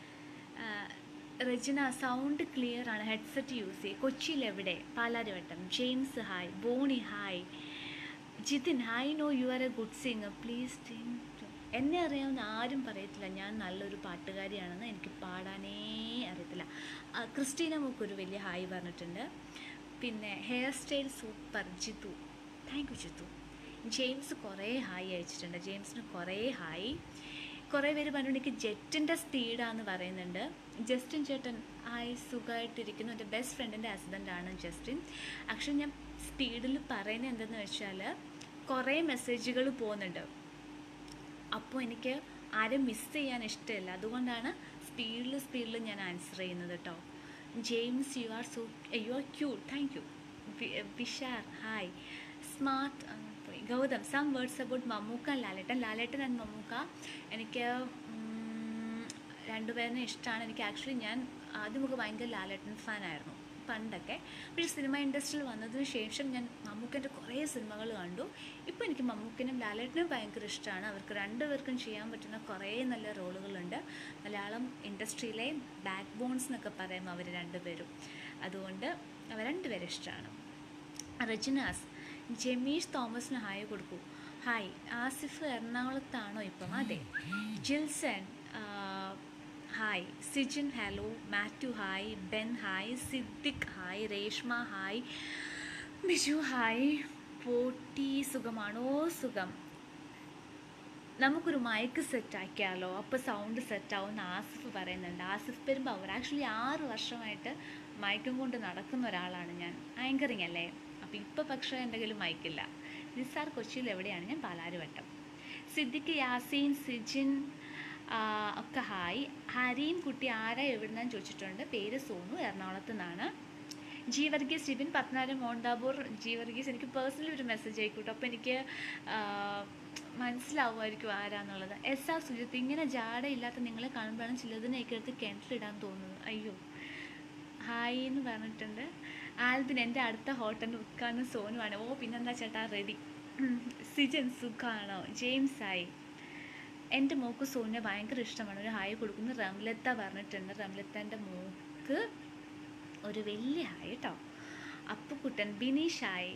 റെജിന സൗണ്ട് ക്ലിയർ ആണ്, ഹെഡ്സെറ്റ് യൂസ് ചെയ്യും. കൊച്ചിയിലെവിടെ? Palarivattom. James hi. Boney hi. Jithin hi. No you are a good singer please sing. എന്നെ അറിയാവുന്ന ആരും പറയത്തില്ല ഞാൻ നല്ലൊരു പാട്ടുകാരിയാണെന്ന്. എനിക്ക് പാടാനേ അറിയത്തില്ല. ക്രിസ്റ്റീന മൂക്കൊരു വലിയ ഹായ് പറഞ്ഞിട്ടുണ്ട്. പിന്നെ hair style super Jithu. Thank you Jithu. James കുറേ ഹായ് അയച്ചിട്ടുണ്ട്. ജെയിംസിന് കുറേ ഹായ്. കുറേ പേര് പറഞ്ഞിട്ടുണ്ട് എനിക്ക് ജെറ്റിൻ്റെ സ്പീഡാന്ന് പറയുന്നുണ്ട്. ജസ്റ്റിൻ ചേട്ടൻ ഹായ്. സുഖമായിട്ടിരിക്കുന്നു. എൻ്റെ ബെസ്റ്റ് ഫ്രണ്ടിൻ്റെ ഹസ്ബൻഡാണ് ജസ്റ്റിൻ. ആക്ച്വലി ഞാൻ സ്പീഡിൽ പറയുന്നത് എന്തെന്ന് വെച്ചാൽ കുറേ മെസ്സേജുകൾ പോകുന്നുണ്ട്. അപ്പോൾ എനിക്ക് ആരും മിസ് ചെയ്യാൻ ഇഷ്ടമില്ല. അതുകൊണ്ടാണ് സ്പീഡിൽ സ്പീഡിൽ ഞാൻ ആൻസർ ചെയ്യുന്നത് കേട്ടോ. James you are so you are cute. Thank you. Vishar hi. Smart Gautham some words about Mammookka and Lalettan. Lalettan and Mammookka എനിക്ക് രണ്ടുപേരെ ഇഷ്ടമാണ്. എനിക്ക് ആക്ച്വലി ഞാൻ ആദ്യമൊക്കെ ഭയങ്കര ലാലേട്ടൻ ഫാനായിരുന്നു പണ്ടൊക്കെ. പക്ഷേ സിനിമ ഇൻഡസ്ട്രിയിൽ വന്നതിന് ശേഷം ഞാൻ മമ്മൂക്കൻ്റെ കുറേ സിനിമകൾ കണ്ടു. ഇപ്പോൾ എനിക്ക് മമ്മൂക്കനും ലാലേട്ടനും ഭയങ്കര ഇഷ്ടമാണ്. അവർക്ക് രണ്ടുപേർക്കും ചെയ്യാൻ പറ്റുന്ന കുറേ നല്ല റോളുകളുണ്ട്. മലയാളം ഇൻഡസ്ട്രിയിലെ ബാക്ക് ബോൺസ് എന്നൊക്കെ പറയും അവർ രണ്ടുപേരും. അതുകൊണ്ട് അവർ രണ്ടുപേരും ഇഷ്ടമാണ്. റജിനാസ് ജെമീഷ് തോമസിന് ഹായ് കൊടുക്കൂ. ഹായ്. ആസിഫ് എറണാകുളത്താണോ ഇപ്പം? അതെ. Jilson hi. Sijin hello. Mathew hi. Ben hi. Siddique hi. Reshma hi. Biju hi. Potty സുഖമാണോ? സുഖം. നമുക്കൊരു മൈക്ക് സെറ്റ് ആക്കിയാലോ, അപ്പോൾ സൗണ്ട് സെറ്റാവും എന്ന് ആസിഫ് പറയുന്നുണ്ട്. ആസിഫ് പെരുമ്പാവൂർ. ആക്ച്വലി ആറ് വർഷമായിട്ട് മൈക്കും കൊണ്ട് നടക്കുന്ന ഒരാളാണ് ഞാൻ. ആങ്കറിങ് അല്ലേ. അപ്പോൾ ഇപ്പോൾ പക്ഷേ എൻ്റെ കയ്യിൽ മൈക്കില്ല. നിസാർ കൊച്ചിയിൽ എവിടെയാണ്? ഞാൻ പാലാരിവട്ടം. സിദ്ദിഖ്, യാസീൻ, സിജിൻ ഒക്കെ ഹായ്. ഹരീം കുട്ടി ആരാ എവിടുന്നാന്ന് ചോദിച്ചിട്ടുണ്ട്. പേര് സോനു, എറണാകുളത്ത് നിന്നാണ്. ജി വർഗീസ്, ജിബിൻ പത്നാരം, മോണ്ടാബൂർ. ജി വർഗീസ് എനിക്ക് പേഴ്സണലി ഒരു മെസ്സേജ് ആയിക്കോട്ടെ, അപ്പോൾ എനിക്ക് മനസ്സിലാവുമായിരിക്കും ആരാന്നുള്ളത്. എസ് ആർ സുജിത്ത്, ഇങ്ങനെ ജാടയില്ലാത്ത നിങ്ങളെ കാണുമ്പോഴാണ് ചിലതിനെയൊക്കെ എടുത്ത് കിണറ്റിലിടാൻ തോന്നുന്നത്. അയ്യോ. ഹായ് എന്ന് പറഞ്ഞിട്ടുണ്ട്. ആൽബിൻ, എൻ്റെ അടുത്ത ഹോട്ടലിൽ ഉക്കാനും സോനുവാണ്. ഓ പിന്നെന്താ ചേട്ടാ, റെഡി. സിജൻ സുഖാണോ? James hi. എൻ്റെ മോക്ക് സോനിനെ ഭയങ്കര ഇഷ്ടമാണ്. ഒരു ഹായ് കൊടുക്കുന്നു. റംലത്ത പറഞ്ഞിട്ടുണ്ട്. റംലത്തൻ്റെ മോക്ക് ഒരു വലിയ ഹായ് കേട്ടോ. അപ്പുക്കുട്ടൻ. ബിനീഷ് ഹായ്.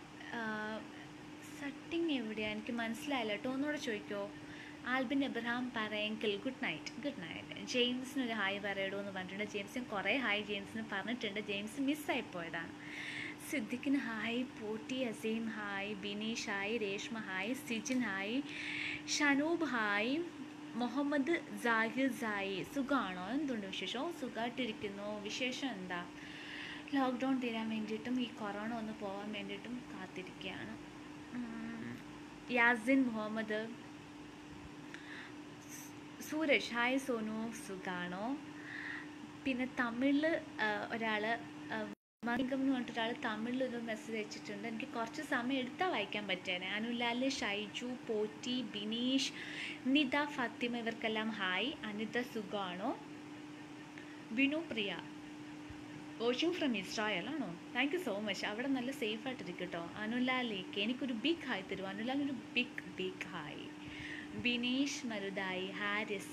സട്ടിങ് എവിടെയാണ് എനിക്ക് മനസ്സിലായില്ല കേട്ടോ, ഒന്നുകൂടെ ചോദിക്കോ. ആൽബിൻ എബ്രഹാം പറയെങ്കിൽ ഗുഡ് നൈറ്റ്. Good night. ജെയിംസിനൊരു ഹായ് പറയടോ എന്ന് പറഞ്ഞിട്ടുണ്ട്. ജെയിംസിന് കുറേ ഹായ് ജെയിംസിന് പറഞ്ഞിട്ടുണ്ട്. ജെയിംസ് മിസ്സായിപ്പോയതാണ്. സിദ്ദിഖിന് hi. Potty Azeem hi. Bineesh hi. Reshma hi. Sijin hi. Shanoob hi. Muhammad Jahir Sai. സുഖമാണോ? എന്തുണ്ട് വിശേഷം? സുഖമായിട്ടിരിക്കുന്നു. വിശേഷം എന്താ? ലോക്ക്ഡൗൺ തീരാൻ വേണ്ടിയിട്ടും ഈ കൊറോണ ഒന്ന് പോകാൻ വേണ്ടിയിട്ടും കാത്തിരിക്കുകയാണ്. യാസിൻ മുഹമ്മദ്. സൂരജ് ഹായ്. സോനു സുഖാണോ? പിന്നെ തമിഴിൽ ഒരാൾ മറികം എന്ന് പറഞ്ഞിട്ട് ഒരാൾ തമിഴിലൊരു മെസ്സേജ് അയച്ചിട്ടുണ്ട്. എനിക്ക് കുറച്ച് സമയം എടുത്താൽ വായിക്കാൻ പറ്റിയേനെ. അനുലാൽ, ഷൈജു, പോറ്റി, ബിനീഷ്, നിത, ഫാത്തിമ, ഇവർക്കെല്ലാം ഹായ്. അനിത സുഖാണോ? Binu Priya watching from Israel ആണോ? Thank you so much. അവിടെ നല്ല സേഫായിട്ടിരിക്കും കേട്ടോ. അനുലാലേക്ക് എനിക്കൊരു ബിഗ് ഹായ് തരും. അനുലാലിനൊരു ബിഗ് ബിഗ് ഹായ്. ബിനീഷ് മരുതായി. ഹാരിസ്,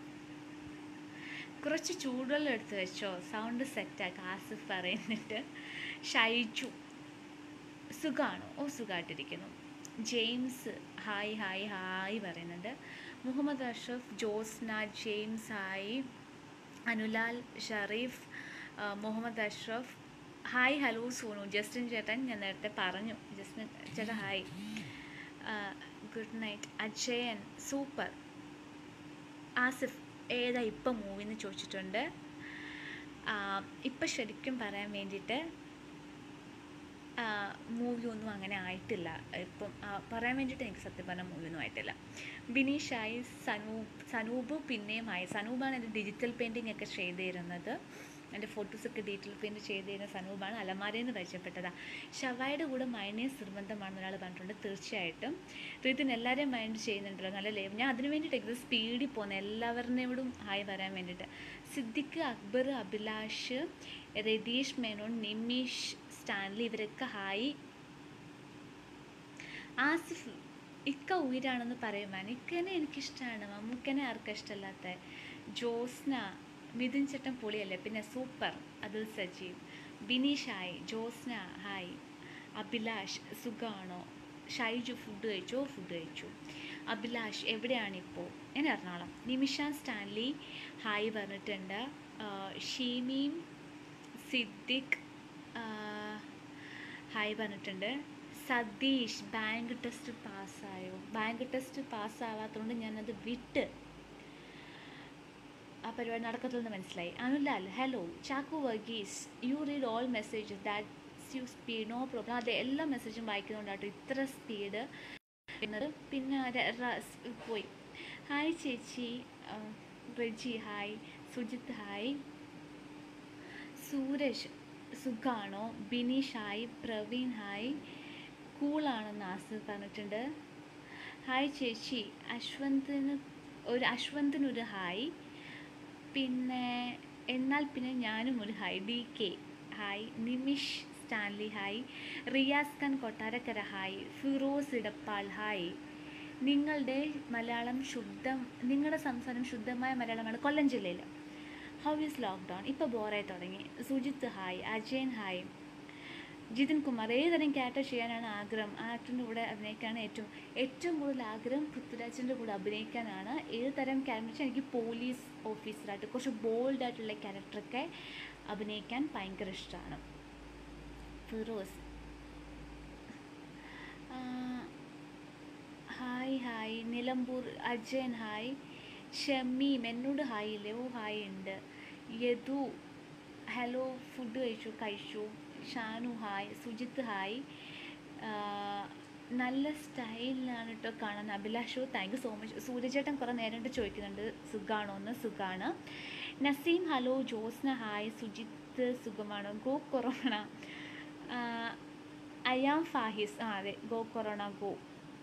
കുറച്ച് ചൂടുവെള്ളം എടുത്ത് വെച്ചോ, സൗണ്ട് സെറ്റാക്കി. ആസിഫ് പറയുന്നിട്ട്. ഷൈജു സുഖാണോ? ഓ സുഖമായിട്ടിരിക്കുന്നു. ജെയിംസ് ഹായ് ഹായ് ഹായ് പറയുന്നുണ്ട്. Muhammad Ashraf, Josna, James hi. Anulal, Sharif, Muhammad Ashraf hi. Hello Sonu. Justin ചേട്ടൻ ഞാൻ നേരത്തെ പറഞ്ഞു. ജസ്റ്റിൻ ചേട്ടൻ hi. Good night. Ajayan super. Asif ഏതാ ഇപ്പം മൂവി എന്ന് ചോദിച്ചിട്ടുണ്ട്. ഇപ്പം ശരിക്കും പറയാൻ വേണ്ടിയിട്ട് മൂവി ഒന്നും അങ്ങനെ ആയിട്ടില്ല. ഇപ്പം പറയാൻ വേണ്ടിയിട്ട് എനിക്ക് സത്യം പറഞ്ഞാൽ മൂവി ഒന്നും ആയിട്ടില്ല. ബിനീഷായി. സനൂപ് സനൂപ് പിന്നെയുമായി. സനൂപാണ് എൻ്റെ ഡിജിറ്റൽ പെയിൻറ്റിങ് ഒക്കെ ചെയ്ത് തരുന്നത്. എൻ്റെ ഫോട്ടോസൊക്കെ ഡിജിറ്റൽ പെയിൻറ്റ് ചെയ്ത് തരുന്ന സനൂപാണ്. അലമാരയിൽ നിന്ന് പരിചയപ്പെട്ടതാണ്. ഷവായുടെ കൂടെ മൈനേഴ്സ് നിർബന്ധമാണെന്ന് ഒരാൾ പറഞ്ഞിട്ടുണ്ട്. തീർച്ചയായിട്ടും റീതിന് എല്ലാവരെയും മൈൻഡ് ചെയ്യുന്നുണ്ടല്ലോ, നല്ല ലേവ്. ഞാൻ അതിന് വേണ്ടിയിട്ട് എക്സാം സ്പീഡിൽ പോകുന്നത് എല്ലാവരുടെയോടും ഹായ് പറയാൻ വേണ്ടിയിട്ട്. സിദ്ദിഖ്, അക്ബർ, അഭിലാഷ്, രതീഷ് മേനോൻ, നിമിഷ്, സ്റ്റാൻലി, ഇവരൊക്കെ ഹായ്. ആസിഫ് ഇക്ക ഉയരാണെന്ന് പറയുവാൻ. ഇക്കനെ എനിക്കിഷ്ടമാണ്. മമ്മൂക്കനെ ആർക്കും ഇഷ്ടമല്ലാത്ത. ജോസ്ന, മിഥുൻ ചേട്ടൻ പൊളിയല്ലേ. പിന്നെ super. Athul Sajeev. Bineesh hi. Josna hi. Abhilash സുഖമാണോ? ഷൈജു ഫുഡ് കഴിച്ചോ? ഫുഡ് കഴിച്ചു. അഭിലാഷ് എവിടെയാണിപ്പോൾ? ഞാൻ എറണാകുളം. നിമിഷ സ്റ്റാൻലി ഹായ് പറഞ്ഞിട്ടുണ്ട്. ഷീമീം, സിദ്ദിഖ് ഹായ് പറഞ്ഞിട്ടുണ്ട്. സതീഷ് ബാങ്ക് ടെസ്റ്റ് പാസ്സായോ? ബാങ്ക് ടെസ്റ്റ് പാസ്സാവാത്തതുകൊണ്ട് ഞാനത് വിട്ട് ആ പരിപാടി നടക്കത്തില്ലെന്ന് മനസ്സിലായി. Anulal hello. Chacko Varghese, you read all messages that's you speed. No problem. അതെ, എല്ലാ മെസ്സേജും വായിക്കുന്നുണ്ടാട്ടോ ഇത്ര സ്പീഡ്. പിന്നെ പോയി. ഹായ് ചേച്ചി. റെജി ഹായ്. സുജിത്ത് ഹായ്. സൂരജ് സുഖാണോ? ബിനീഷ് ഹായ്. പ്രവീൺ ഹായ്. കൂളാണെന്ന് ആസിഫ് പറഞ്ഞിട്ടുണ്ട്. ഹായ് ചേച്ചി. അശ്വന്തിന് ഒരു അശ്വന്തിനൊരു ഹായ്. പിന്നെ എന്നാൽ പിന്നെ ഞാനും ഒരു hi. D K hi. Nimish Stanley hi. Riyas Khan Kottarakkara hi. Firoz Edappal hi. നിങ്ങളുടെ മലയാളം ശുദ്ധം നിങ്ങളുടെ സംസാരം ശുദ്ധമായ മലയാളമാണ്. കൊല്ലം ജില്ലയിൽ. How is lockdown? ഇപ്പോൾ ബോറായി തുടങ്ങി. സുജിത്ത് ഹായ്. അജയൻ ഹായ്. ജിതിൻ കുമാർ ഏതുതരം ക്യാരക്ടർ ചെയ്യാനാണ് ആഗ്രഹം? ആ ആക്ടറിൻ്റെ കൂടെ അഭിനയിക്കാനാണ് ഏറ്റവും ഏറ്റവും കൂടുതൽ ആഗ്രഹം പൃഥ്വിരാജിൻ്റെ കൂടെ അഭിനയിക്കാനാണ്. ഏത് തരം ക്യാരക്ടർ വെച്ചാൽ എനിക്ക് പോലീസ് ഓഫീസറായിട്ട് കുറച്ച് ബോൾഡായിട്ടുള്ള ക്യാരക്ടറൊക്കെ അഭിനയിക്കാൻ ഭയങ്കര ഇഷ്ടമാണ്. Firoz hi hi. Nilambur Ajayan hi. Shameem എന്നോട് ഹായ് ഇല്ലേ? ഓ ഹായ് ഉണ്ട്. യദു ഹലോ. ഫുഡ് കഴിച്ചു കഴിച്ചു. ഷാനു ഹായ്. സുജിത്ത് ഹായ്. നല്ല സ്റ്റൈലിലാണ് കേട്ടോ കാണാൻ. അഭിലാഷോ താങ്ക് യു സോ മച്ച്. സൂര്യചേട്ടൻ കുറേ നേരിട്ട് ചോദിക്കുന്നുണ്ട് സുഖാണോ എന്ന്. സുഖാണ്. നസീം ഹലോ. ജോസ്ന ഹായ്. സുജിത്ത് സുഖമാണോ? Go corona. അയാം ഫാഹിസ് ആ അതെ ഗോ കൊറോണ ഗോ.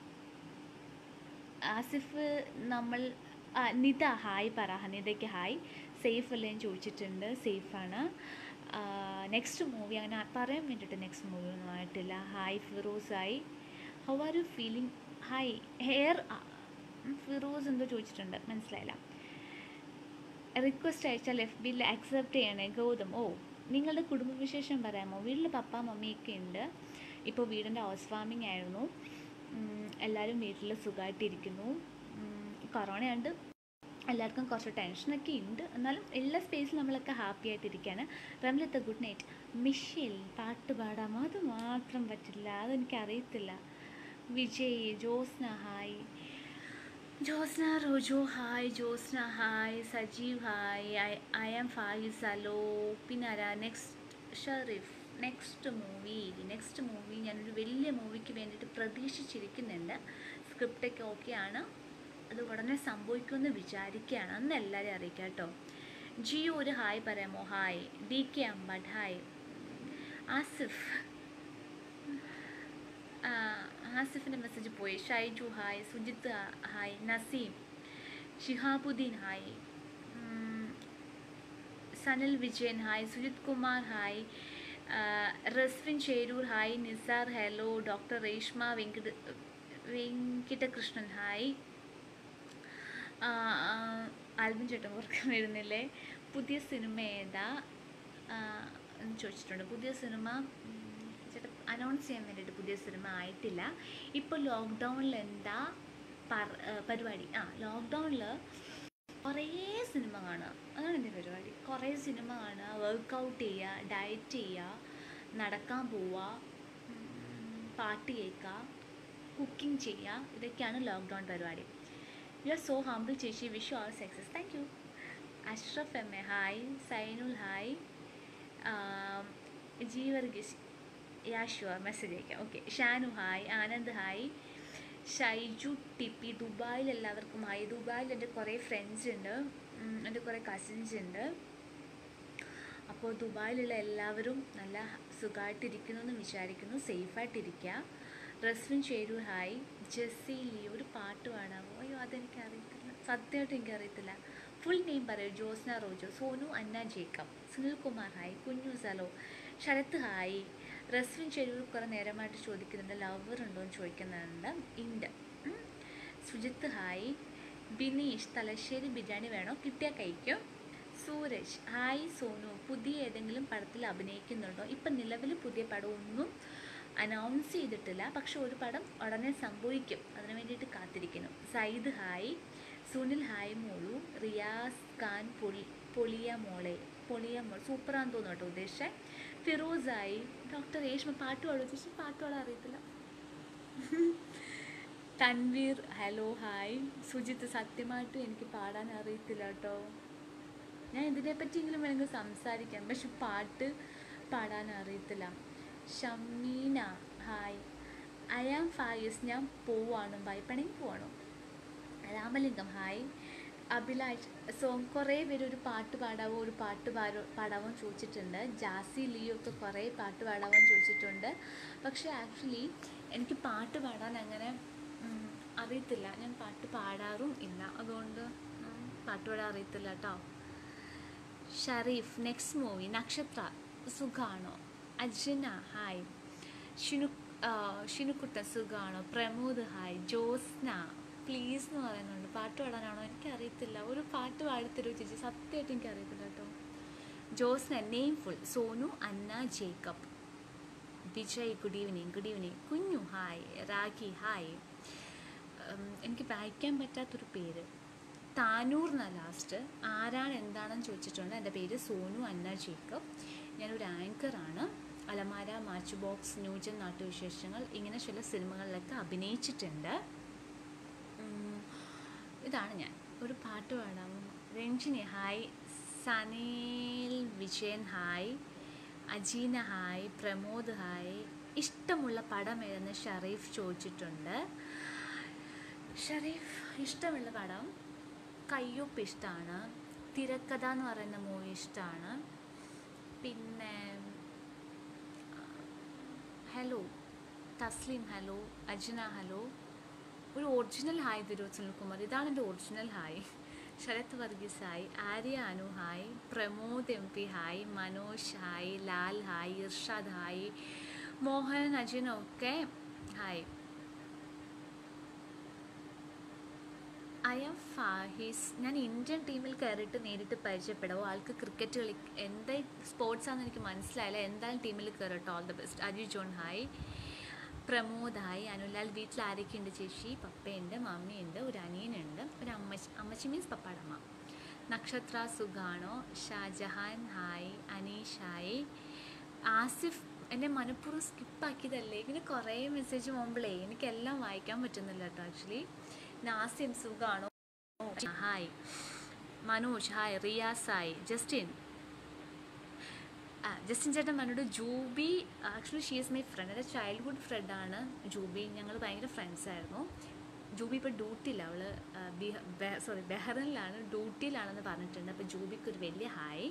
ആസിഫ് നമ്മൾ നിത ഹായ് പറ. നിതയ്ക്ക് ഹായ്. സേഫ് അല്ലേ എന്ന് ചോദിച്ചിട്ടുണ്ട്. സേഫാണ്. നെക്സ്റ്റ് മൂവി അങ്ങനെ പറയാൻ വേണ്ടിയിട്ട് നെക്സ്റ്റ് മൂവി ഒന്നും ആയിട്ടില്ല. Hi Firoz hi. How are you feeling? Hi. ഹെയർ ഫിറോസ് എന്തോ ചോദിച്ചിട്ടുണ്ട്, മനസ്സിലായില്ല. റിക്വസ്റ്റ് അയച്ചാൽ എഫ് ബിയിൽ അക്സെപ്റ്റ് ചെയ്യണേ. ഗൗതം ഓ നിങ്ങളുടെ കുടുംബവിശേഷം പറയാമോ? വീട്ടിൽ പപ്പ മമ്മിയൊക്കെ ഉണ്ട്. ഇപ്പോൾ വീടിൻ്റെ ഹൗസ് വാമിംഗ് ആയിരുന്നു. എല്ലാവരും വീട്ടിൽ സുഖമായിട്ടിരിക്കുന്നു. കൊറോണയുണ്ട്, എല്ലാവർക്കും കുറച്ച് ടെൻഷനൊക്കെ ഉണ്ട്. എന്നാലും എല്ലാ സ്പേസിലും നമ്മളൊക്കെ ഹാപ്പി ആയിട്ടിരിക്കുകയാണ്. Ramlatha good night. മിഷേൽ പാട്ട് പാടാം. അത് മാത്രം പറ്റില്ല, അതെനിക്കറിയത്തില്ല. Vijay. Josna hi. Josna Rojo hi. Josna hi. Sajeev hi. I I am Faiz hello. പിന്നെ ആരാ next? Shareef. Next movie next movie ഞാനൊരു വലിയ മൂവിക്ക് വേണ്ടിയിട്ട് പ്രതീക്ഷിച്ചിരിക്കുന്നുണ്ട്. സ്ക്രിപ്റ്റൊക്കെ ഓക്കെയാണ്. അത് ഉടനെ സംഭവിക്കുമെന്ന് വിചാരിക്കുകയാണ്. അന്ന് എല്ലാവരെയും അറിയിക്കാം കേട്ടോ. ജിയോ ഒരു ഹായ് പറയാമോ? ഹായ്. ഡി കെ അമ്പഡ് ഹായ്. ആസിഫ് ആസിഫിൻ്റെ മെസ്സേജ് പോയി. Shaiju hi. Sujith hi. Naseem. Shihabuddin hi. Sanal Vijayan hi. Sujith Kumar hi. Raswin Cheroor hi. Nisar hello. Doctor Reshma Venkita Venkittakrishnan hi. Album ചേട്ടൻ ഓർക്കാൻ വരുന്നില്ലേ? പുതിയ സിനിമ ഏതാ എന്ന് ചോദിച്ചിട്ടുണ്ട്. പുതിയ സിനിമ ചേട്ടൻ അനൗൺസ് ചെയ്യാൻ വേണ്ടിയിട്ട് പുതിയ സിനിമ ആയിട്ടില്ല. ഇപ്പോൾ ലോക്ക്ഡൗണിൽ എന്താ പരിപാടി? ആ ലോക്ക്ഡൗണിൽ കുറേ സിനിമ കാണുക, അതാണ് എൻ്റെ പരിപാടി. കുറേ സിനിമ കാണുക, വർക്കൗട്ട് ചെയ്യുക, ഡയറ്റ് ചെയ്യുക, നടക്കാൻ പോവുക, പാട്ട് കേൾക്കുക, കുക്കിംഗ് ചെയ്യുക, ഇതൊക്കെയാണ് ലോക്ക്ഡൗൺ പരിപാടി. യു ആർ സോ ഹംബിൾ ചേച്ചി. Wish you all success. Thank you. Ashraf M A hi. Zainul hi. G Varghese yeah sure message അയക്കാം. Okay. Shanu hi. Anand hi. Shaiju Tippi. ദുബായിൽ എല്ലാവർക്കും ഹായ്. ദുബായിൽ എൻ്റെ കുറേ ഫ്രണ്ട്സ് ഉണ്ട്, എൻ്റെ കുറേ കസിൻസ് ഉണ്ട്. അപ്പോൾ ദുബായിലുള്ള എല്ലാവരും നല്ല സുഖമായിട്ടിരിക്കുന്നു എന്ന് വിചാരിക്കുന്നു. സേഫായിട്ടിരിക്കുക. Raswin Cheroor hi. Jessie Lee ഒരു പാട്ട് പാടാമോ? അയ്യോ അതെനിക്കറിയത്തില്ല, സത്യമായിട്ട് എനിക്കറിയത്തില്ല. ഫുൾ നെയിം പറയൂ. ജോസ്ന റോജോ. സോനു അന്ന ജേക്കബ്. സുനിൽ കുമാർ ഹായ്. കുഞ്ഞു സലോ. ശരത്ത് ഹായ്. റസ്വിൻ ചേരൂർ കുറേ നേരമായിട്ട് ചോദിക്കുന്നുണ്ട് ലവർ ഉണ്ടോ എന്ന് ചോദിക്കുന്നുണ്ട്. ഉണ്ട്. സുജിത്ത് ഹായ്. ബിനീഷ് തലശ്ശേരി ബിരിയാണി വേണോ? കിട്ടിയാൽ കഴിക്കും. സൂരജ് ഹായ്. സോനു പുതിയ ഏതെങ്കിലും പടത്തിൽ അഭിനയിക്കുന്നുണ്ടോ? ഇപ്പം നിലവിൽ പുതിയ പടമൊന്നും അനൗൺസ് ചെയ്തിട്ടില്ല, പക്ഷെ ഒരു പടം ഉടനെ സംഭവിക്കും, അതിനു വേണ്ടിയിട്ട് കാത്തിരിക്കുന്നു. സയ്യിദ് ഹായ്. സുനിൽ ഹായ്. മോളു. റിയാസ് ഖാൻ പൊളി പൊളിയ മോളെ പൊളിയ മോൾ സൂപ്പറാന്ന് തോന്നുന്നു കേട്ടോ ഉദ്ദേശിച്ചേ. ഫിറോസ് ഹായ്. ഡോക്ടർ രേഷ്മ പാട്ട് പാടും ഉദ്ദേശിച്ച് പാട്ട് പാടാൻ അറിയത്തില്ല. Tanveer hello hi. സുജിത്ത് സത്യമായിട്ടും എനിക്ക് പാടാൻ അറിയത്തില്ല കേട്ടോ. ഞാൻ ഇതിനെപ്പറ്റിയെങ്കിലും വേണമെങ്കിൽ സംസാരിക്കാം, പക്ഷെ പാട്ട് പാടാൻ അറിയത്തില്ല. Shameena hi. I am Faiz. ഞാൻ പോവാണ്. ഭയപ്പണെങ്കിൽ പോവാണോ? രാമലിംഗം ഹായ്. അഭിലാഷ് സോങ് കുറേ പേര് ഒരു പാട്ട് പാടാവോ ഒരു പാട്ട് പാടോ പാടാവോ ചോദിച്ചിട്ടുണ്ട്. ജാസി ലിയോ ഒക്കെ കുറേ പാട്ട് പാടാവോ ചോദിച്ചിട്ടുണ്ട്. പക്ഷേ ആക്ച്വലി എനിക്ക് പാട്ട് പാടാൻ അങ്ങനെ അറിയത്തില്ല, ഞാൻ പാട്ട് പാടാറും ഇല്ല, അതുകൊണ്ട് പാട്ട് പാടാൻ അറിയത്തില്ല കേട്ടോ. ഷരീഫ് നെക്സ്റ്റ് മൂവി നക്ഷത്ര സുഖാണോ? അജ്ന ഹായ്. ഷിനു ഷിനുക്കുട്ടൻ സുഖാണോ? പ്രമോദ് ഹായ്. ജോസ്ന പ്ലീസ് എന്ന് പറയുന്നുണ്ട്. പാട്ട് പാടാനാണോ? എനിക്കറിയത്തില്ല, ഒരു പാട്ട് പാടിത്തരൂ ചേച്ചി, സത്യമായിട്ട് എനിക്കറിയത്തില്ല കേട്ടോ. Josna name full. സോനു അന്ന Jacob. Vijay good evening. Good evening. Kunju hi. Rakhi hi. എനിക്ക് വായിക്കാൻ പറ്റാത്തൊരു പേര്, താനൂർ എന്ന ലാസ്റ്റ്. ആരാണ് എന്താണെന്ന് ചോദിച്ചിട്ടുണ്ട്. എൻ്റെ പേര് സോനു അന്ന ജേക്കബ്. ഞാനൊരു ആങ്കറാണ്. അലമാര, മാച്ച് ബോക്സ്, ന്യൂജൻ, നാട്ടുവിശേഷങ്ങൾ, ഇങ്ങനെ ചില സിനിമകളിലൊക്കെ അഭിനയിച്ചിട്ടുണ്ട്. ഇതാണ് ഞാൻ. ഒരു പാട്ട് പാടാം. Ranjini hi. Saneel Vijayan hi. Ajeena hi. Pramod hi. ഇഷ്ടമുള്ള പടം ഏതെന്ന് ഷറീഫ് ചോദിച്ചിട്ടുണ്ട്. ഷറീഫ് ഇഷ്ടമുള്ള പടം കയ്യൊപ്പ് ഇഷ്ടമാണ്. തിരക്കഥ എന്ന് പറയുന്ന മൂവി ഇഷ്ടമാണ്. പിന്നെ hello Thasleem hello. Ajna hello. ഒരു ഒറിജിനൽ ഹായ് തരുമോ സുനിൽകുമാർ? ഇതാണ് എൻ്റെ original hi. Sharath Varghese hi. Arya Anu hi. Pramod M P hi. Manoj hi. Lal hi. Irshad hi. Mohan അജിനൊക്കെ ഹായ്. I'm Fahis. ഞാൻ ഇന്ത്യൻ ടീമിൽ കയറിയിട്ട് നേരിട്ട് പരിചയപ്പെടാവോ? ആൾക്ക് ക്രിക്കറ്റ് കളി എന്താ സ്പോർട്സാണെന്ന് എനിക്ക് മനസ്സിലായില്ല. എന്തായാലും ടീമിൽ കയറട്ടോ. All the best. Aji John hi. Pramod hi. Anulal വീട്ടിൽ ആരൊക്കെയുണ്ട് ചേച്ചി? പപ്പയുണ്ട്, മമ്മിയുണ്ട്, ഒരു അനിയനുണ്ട്, ഒരു അമ്മച്ചി. അമ്മച്ചി മീൻസ് പപ്പാടെ അമ്മ. നക്ഷത്ര സുഖാണോ? ഷാജഹാൻ ഹായ്. അനീഷ് ഹായ്. ആസിഫ് എൻ്റെ മനഃപൂർവ്വം സ്കിപ്പാക്കിയതല്ലേ? ഇങ്ങനെ കുറേ മെസ്സേജ് പോകുമ്പോഴേ എനിക്കെല്ലാം വായിക്കാൻ പറ്റുന്നില്ല കേട്ടോ. ആക്ച്വലി നാസിം സുഖാണോ? Hi. Manoj hi. Riyas hi. Justin Justin ചേട്ടൻ മനോട് Jubi. Actually she is my friend. എൻ്റെ ചൈൽഡ്ഹുഡ് ഫ്രണ്ടാണ് ജൂബി. ഞങ്ങൾ ഭയങ്കര ഫ്രണ്ട്സായിരുന്നു. ജൂബി ഇപ്പോൾ ഡ്യൂട്ടിയില്ല. അവൾ സോറി ബഹ്റിനിലാണ്, ഡ്യൂട്ടിയിലാണെന്ന് പറഞ്ഞിട്ടുണ്ട്. അപ്പോൾ ജൂബിക്ക് ഒരു വലിയ hi.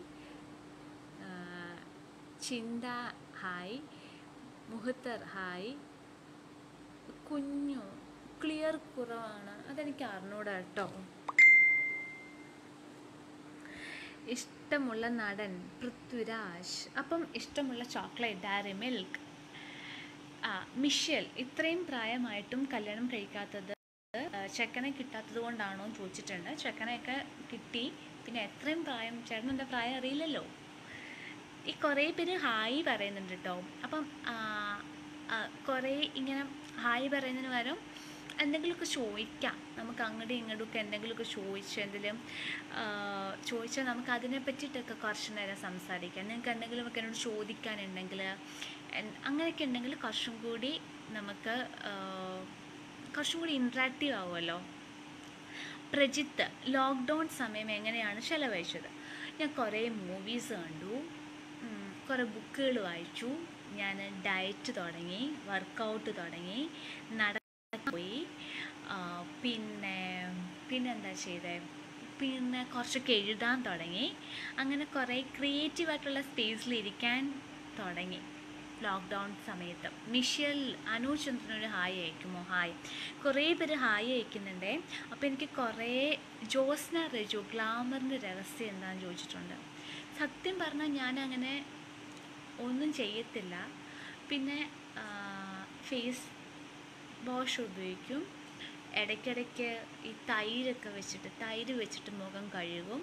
Chintha hi. Muhathar hi. Kunju clear കുറവാണ്, അതെനിക്ക് അറിഞ്ഞൂടാ കേട്ടോ. ഇഷ്ടമുള്ള നടൻ പൃഥ്വിരാജ്. അപ്പം ഇഷ്ടമുള്ള ചോക്ലേറ്റ് ഡയറി മിൽക്ക്. ആ മിഷേൽ. ഇത്രയും പ്രായമായിട്ടും കല്യാണം കഴിക്കാത്തത് ചെക്കനെ കിട്ടാത്തത് കൊണ്ടാണോ എന്ന് ചോദിച്ചിട്ടുണ്ട്. ചെക്കനെയൊക്കെ കിട്ടി. പിന്നെ എത്രയും പ്രായം, ചേട്ടൻ എന്താ പ്രായം അറിയില്ലല്ലോ. ഈ കുറേ പേര് ഹായ് പറയുന്നുണ്ട് കേട്ടോ. അപ്പം കുറേ ഇങ്ങനെ ഹായ് പറയുന്നതിന് പകരം എന്തെങ്കിലുമൊക്കെ ചോദിക്കാം. നമുക്ക് അങ്ങോട്ടും ഇങ്ങോട്ടുമൊക്കെ എന്തെങ്കിലുമൊക്കെ ചോദിച്ച് എന്തെങ്കിലും ചോദിച്ചാൽ നമുക്ക് അതിനെ പറ്റിയിട്ടൊക്കെ കുറച്ച് നേരം സംസാരിക്കാം. നിങ്ങൾക്ക് എന്തെങ്കിലുമൊക്കെ എന്നോട് ചോദിക്കാനുണ്ടെങ്കിൽ അങ്ങനെയൊക്കെ ഉണ്ടെങ്കിൽ കുറച്ചും കൂടി നമുക്ക് കുറച്ചും കൂടി ഇൻട്രാക്റ്റീവ് ആവുമല്ലോ. പ്രജിത്ത് ലോക്ക്ഡൗൺ സമയം എങ്ങനെയാണ് ചിലവഴിച്ചത്? ഞാൻ കുറേ മൂവീസ് കണ്ടു, കുറേ ബുക്കുകൾ വായിച്ചു, ഞാൻ ഡയറ്റ് തുടങ്ങി, വർക്കൗട്ട് തുടങ്ങി, നട പോയി, പിന്നെ പിന്നെന്താ ചെയ്തത്, പിന്നെ കുറച്ചൊക്കെ എഴുതാൻ തുടങ്ങി. അങ്ങനെ കുറേ ക്രിയേറ്റീവായിട്ടുള്ള സ്പേസിലിരിക്കാൻ തുടങ്ങി ലോക്ക്ഡൗൺ സമയത്ത്. മിഷേൽ അനുചന്ദ്രനൊരു ഹായ് അയക്കുമോ? ഹായ്. കുറേ പേര് ഹായ് അയക്കുന്നുണ്ടേ. അപ്പോൾ എനിക്ക് കുറേ ജോസ്ന റെജു ഗ്ലാമറിൻ്റെ രഹസ്യം എന്താണെന്ന് ചോദിച്ചിട്ടുണ്ട്. സത്യം പറഞ്ഞാൽ ഞാനങ്ങനെ ഒന്നും ചെയ്യത്തില്ല. പിന്നെ ഫേസ് വാഷ് ഉപയോഗിക്കും. ഇടയ്ക്കിടയ്ക്ക് ഈ തൈരൊക്കെ വെച്ചിട്ട് തൈര് വെച്ചിട്ട് മുഖം കഴുകും.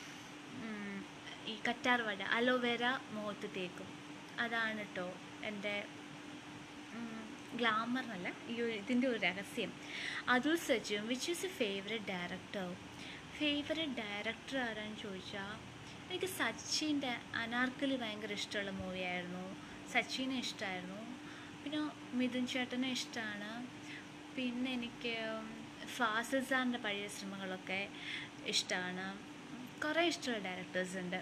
ഈ കറ്റാർ വാഴ അലോവേര മുഖത്ത് തേക്കും. അതാണ് കേട്ടോ എൻ്റെ ഗ്ലാമറിനല്ല ഈ ഇതിൻ്റെ ഒരു രഹസ്യം. Athul Sajeev. Which is a favourite director? Favourite director ആരാന്ന് ചോദിച്ചാൽ എനിക്ക് സച്ചിൻ്റെ അനാർക്കലി ഭയങ്കര ഇഷ്ടമുള്ള മൂവിയായിരുന്നു. സച്ചിനെ ഇഷ്ടമായിരുന്നു. പിന്നെ മിഥുൻ ചേട്ടനെ ഇഷ്ടമാണ്. പിന്നെ എനിക്ക് ഫാസിൽ സാറിൻ്റെ പഴയ സിനിമകളൊക്കെ ഇഷ്ടമാണ്. കുറേ ഇഷ്ടമുള്ള ഡയറക്ടേഴ്സ് ഉണ്ട്.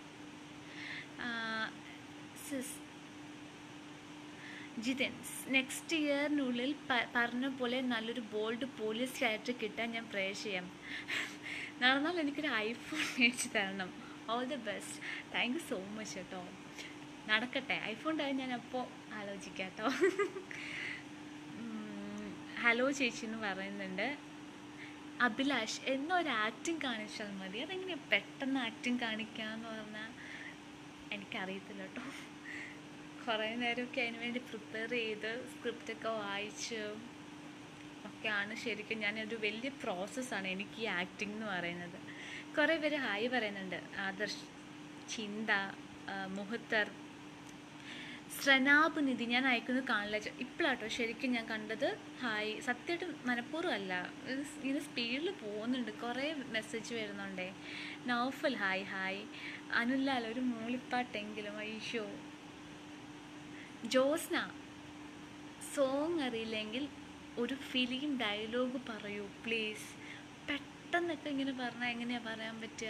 സിസ് ജിതിൻ, നെക്സ്റ്റ് ഇയറിനുള്ളിൽ പറഞ്ഞ പോലെ നല്ലൊരു ബോൾഡ് പോലീസ് ക്യാരക്ടർ കിട്ടാൻ ഞാൻ പ്രേ ചെയ്യാം. നടന്നാൽ എനിക്കൊരു ഐഫോൺ മേടിച്ച് തരണം. All the best. Thank you so much കേട്ടോ. നടക്കട്ടെ. ഐഫോൺ ആയി ഞാൻ അപ്പോൾ ആലോചിക്കാം കേട്ടോ. ഹലോ ചേച്ചി എന്ന് പറയുന്നുണ്ട്. അഭിലാഷ്, എന്നൊരു ആക്ടിങ് കാണിച്ചാൽ മതി. അതെങ്ങനെയാണ് പെട്ടെന്ന് ആക്ടിങ് കാണിക്കാമെന്ന് പറഞ്ഞാൽ എനിക്കറിയത്തില്ല കേട്ടോ. കുറേ നേരമൊക്കെ അതിന് വേണ്ടി പ്രിപ്പയർ ചെയ്ത് സ്ക്രിപ്റ്റൊക്കെ വായിച്ച് ഒക്കെയാണ് ശരിക്കും ഞാനൊരു വലിയ പ്രോസസ്സാണ് എനിക്ക് ഈ ആക്ടിങ് എന്ന് പറയുന്നത്. കുറേ പേര് ഹായ് പറയുന്നുണ്ട്. ആദർശ്, ചിന്ത, മുഹത്തർ, ശ്രനാബ് നിധി ഞാൻ അയക്കുന്നത് കാണില്ല ഇപ്പോഴാട്ടോ ശരിക്കും ഞാൻ കണ്ടത്. ഹായ്, സത്യമായിട്ട് മനഃപൂർവ്വം അല്ല, ഇത് ഇങ്ങനെ സ്പീഡിൽ പോകുന്നുണ്ട്, കുറേ മെസ്സേജ് വരുന്നുണ്ടേ. Naufal hi hi. അനുലാൽ ഒരു മൂളിപ്പാട്ടെങ്കിലും. ഐഷോ. ജോസ്ന സോങ് അറിയില്ലെങ്കിൽ ഒരു ഫിലിം ഡയലോഗ് പറയൂ പ്ലീസ്. പെട്ടെന്നൊക്കെ ഇങ്ങനെ പറഞ്ഞാൽ എങ്ങനെയാണ് പറയാൻ പറ്റുക?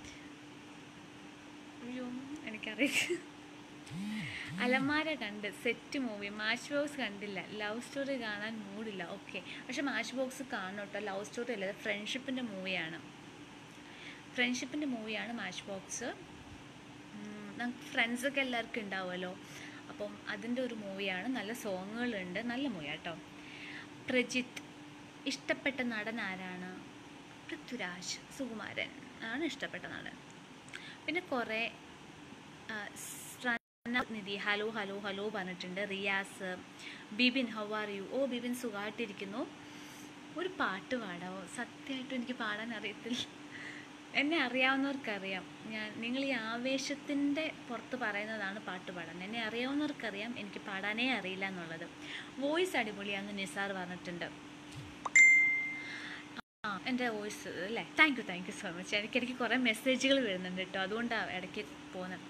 അയ്യോ എനിക്കറിയില്ല. അലമാര കണ്ട് സെറ്റ് മൂവി. മാച്ച് ബോക്സ് കണ്ടില്ല, ലവ് സ്റ്റോറി കാണാൻ മൂടില്ല. ഓക്കെ, പക്ഷെ മാച്ച് ബോക്സ് കാണണം കേട്ടോ. ലവ് സ്റ്റോറി അല്ല, ഫ്രണ്ട്ഷിപ്പിൻ്റെ മൂവിയാണ്. ഫ്രണ്ട്ഷിപ്പിൻ്റെ മൂവിയാണ് മാച്ച് ബോക്സ്. നമുക്ക് ഫ്രണ്ട്സൊക്കെ എല്ലാവർക്കും ഉണ്ടാവുമല്ലോ, അപ്പം അതിൻ്റെ ഒരു മൂവിയാണ്. നല്ല സോങ്ങുകളുണ്ട്, നല്ല മൂവി കേട്ടോ. പ്രജിത്ത് ഇഷ്ടപ്പെട്ട നടൻ ആരാണ്? പൃഥ്വിരാജ്, സുകുമാരൻ ആണ് ഇഷ്ടപ്പെട്ട നടൻ. പിന്നെ കുറേ നിധി ഹലോ ഹലോ ഹലോ പറഞ്ഞിട്ടുണ്ട്. Riyas, Bibin how are you? ഓ ബിബിൻ സുഖമായിട്ടിരിക്കുന്നു. ഒരു പാട്ട് പാടാമോ? സത്യമായിട്ടും എനിക്ക് പാടാൻ അറിയത്തില്ല. എന്നെ അറിയാവുന്നവർക്കറിയാം, ഞാൻ നിങ്ങൾ ഈ ആവേശത്തിൻ്റെ പുറത്ത് പറയുന്നതാണ് പാട്ട് പാടാൻ. എന്നെ അറിയാവുന്നവർക്കറിയാം എനിക്ക് പാടാനേ അറിയില്ല എന്നുള്ളത്. വോയിസ് അടിപൊളിയാണെന്ന് നിസാർ പറഞ്ഞിട്ടുണ്ട്. ആ എൻ്റെ വോയിസ് അല്ലേ? Thank you thank you so much. എനിക്കിടയ്ക്ക് കുറേ മെസ്സേജുകൾ വരുന്നുണ്ട് കേട്ടോ, അതുകൊണ്ടാണ് ഇടയ്ക്ക് പോകുന്നത്.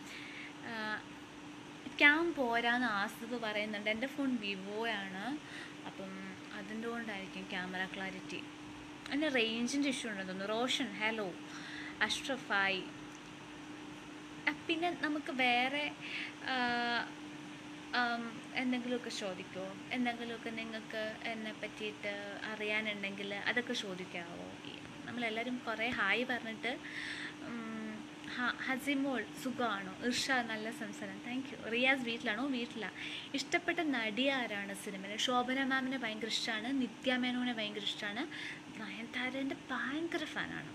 ക്യാം പോരാന്ന് ആസിഫ് പറയുന്നുണ്ട്. എൻ്റെ ഫോൺ വിവോയാണ്, അപ്പം അതിൻ്റെ കൊണ്ടായിരിക്കും ക്യാമറ ക്ലാരിറ്റി. അതിൻ്റെ റേഞ്ചിൻ്റെ ഇഷ്യൂ ഉണ്ടെന്ന് തോന്നുന്നു. റോഷൻ ഹലോ. അഷ്റഫായി. പിന്നെ നമുക്ക് വേറെ എന്തെങ്കിലുമൊക്കെ ചോദിക്കുമോ? എന്തെങ്കിലുമൊക്കെ നിങ്ങൾക്ക് എന്നെ പറ്റിയിട്ട് അറിയാനുണ്ടെങ്കിൽ അതൊക്കെ ചോദിക്കാമോ? നമ്മളെല്ലാവരും കുറേ ഹായ് പറഞ്ഞിട്ട്. ഹസിമോൾ സുഖമാണോ? ഇർഷ നല്ല സംസാരം, താങ്ക് യു. റിയാസ് വീട്ടിലാണോ? വീട്ടിലാണ്. ഇഷ്ടപ്പെട്ട നടി ആരാണ് സിനിമയിൽ? ശോഭന മാമിനെ ഭയങ്കര ഇഷ്ടമാണ്, നിത്യ മേനോനെ ഭയങ്കര ഇഷ്ടമാണ്, നയൻതാരേൻ്റെ ഭയങ്കര ഫാനാണ്.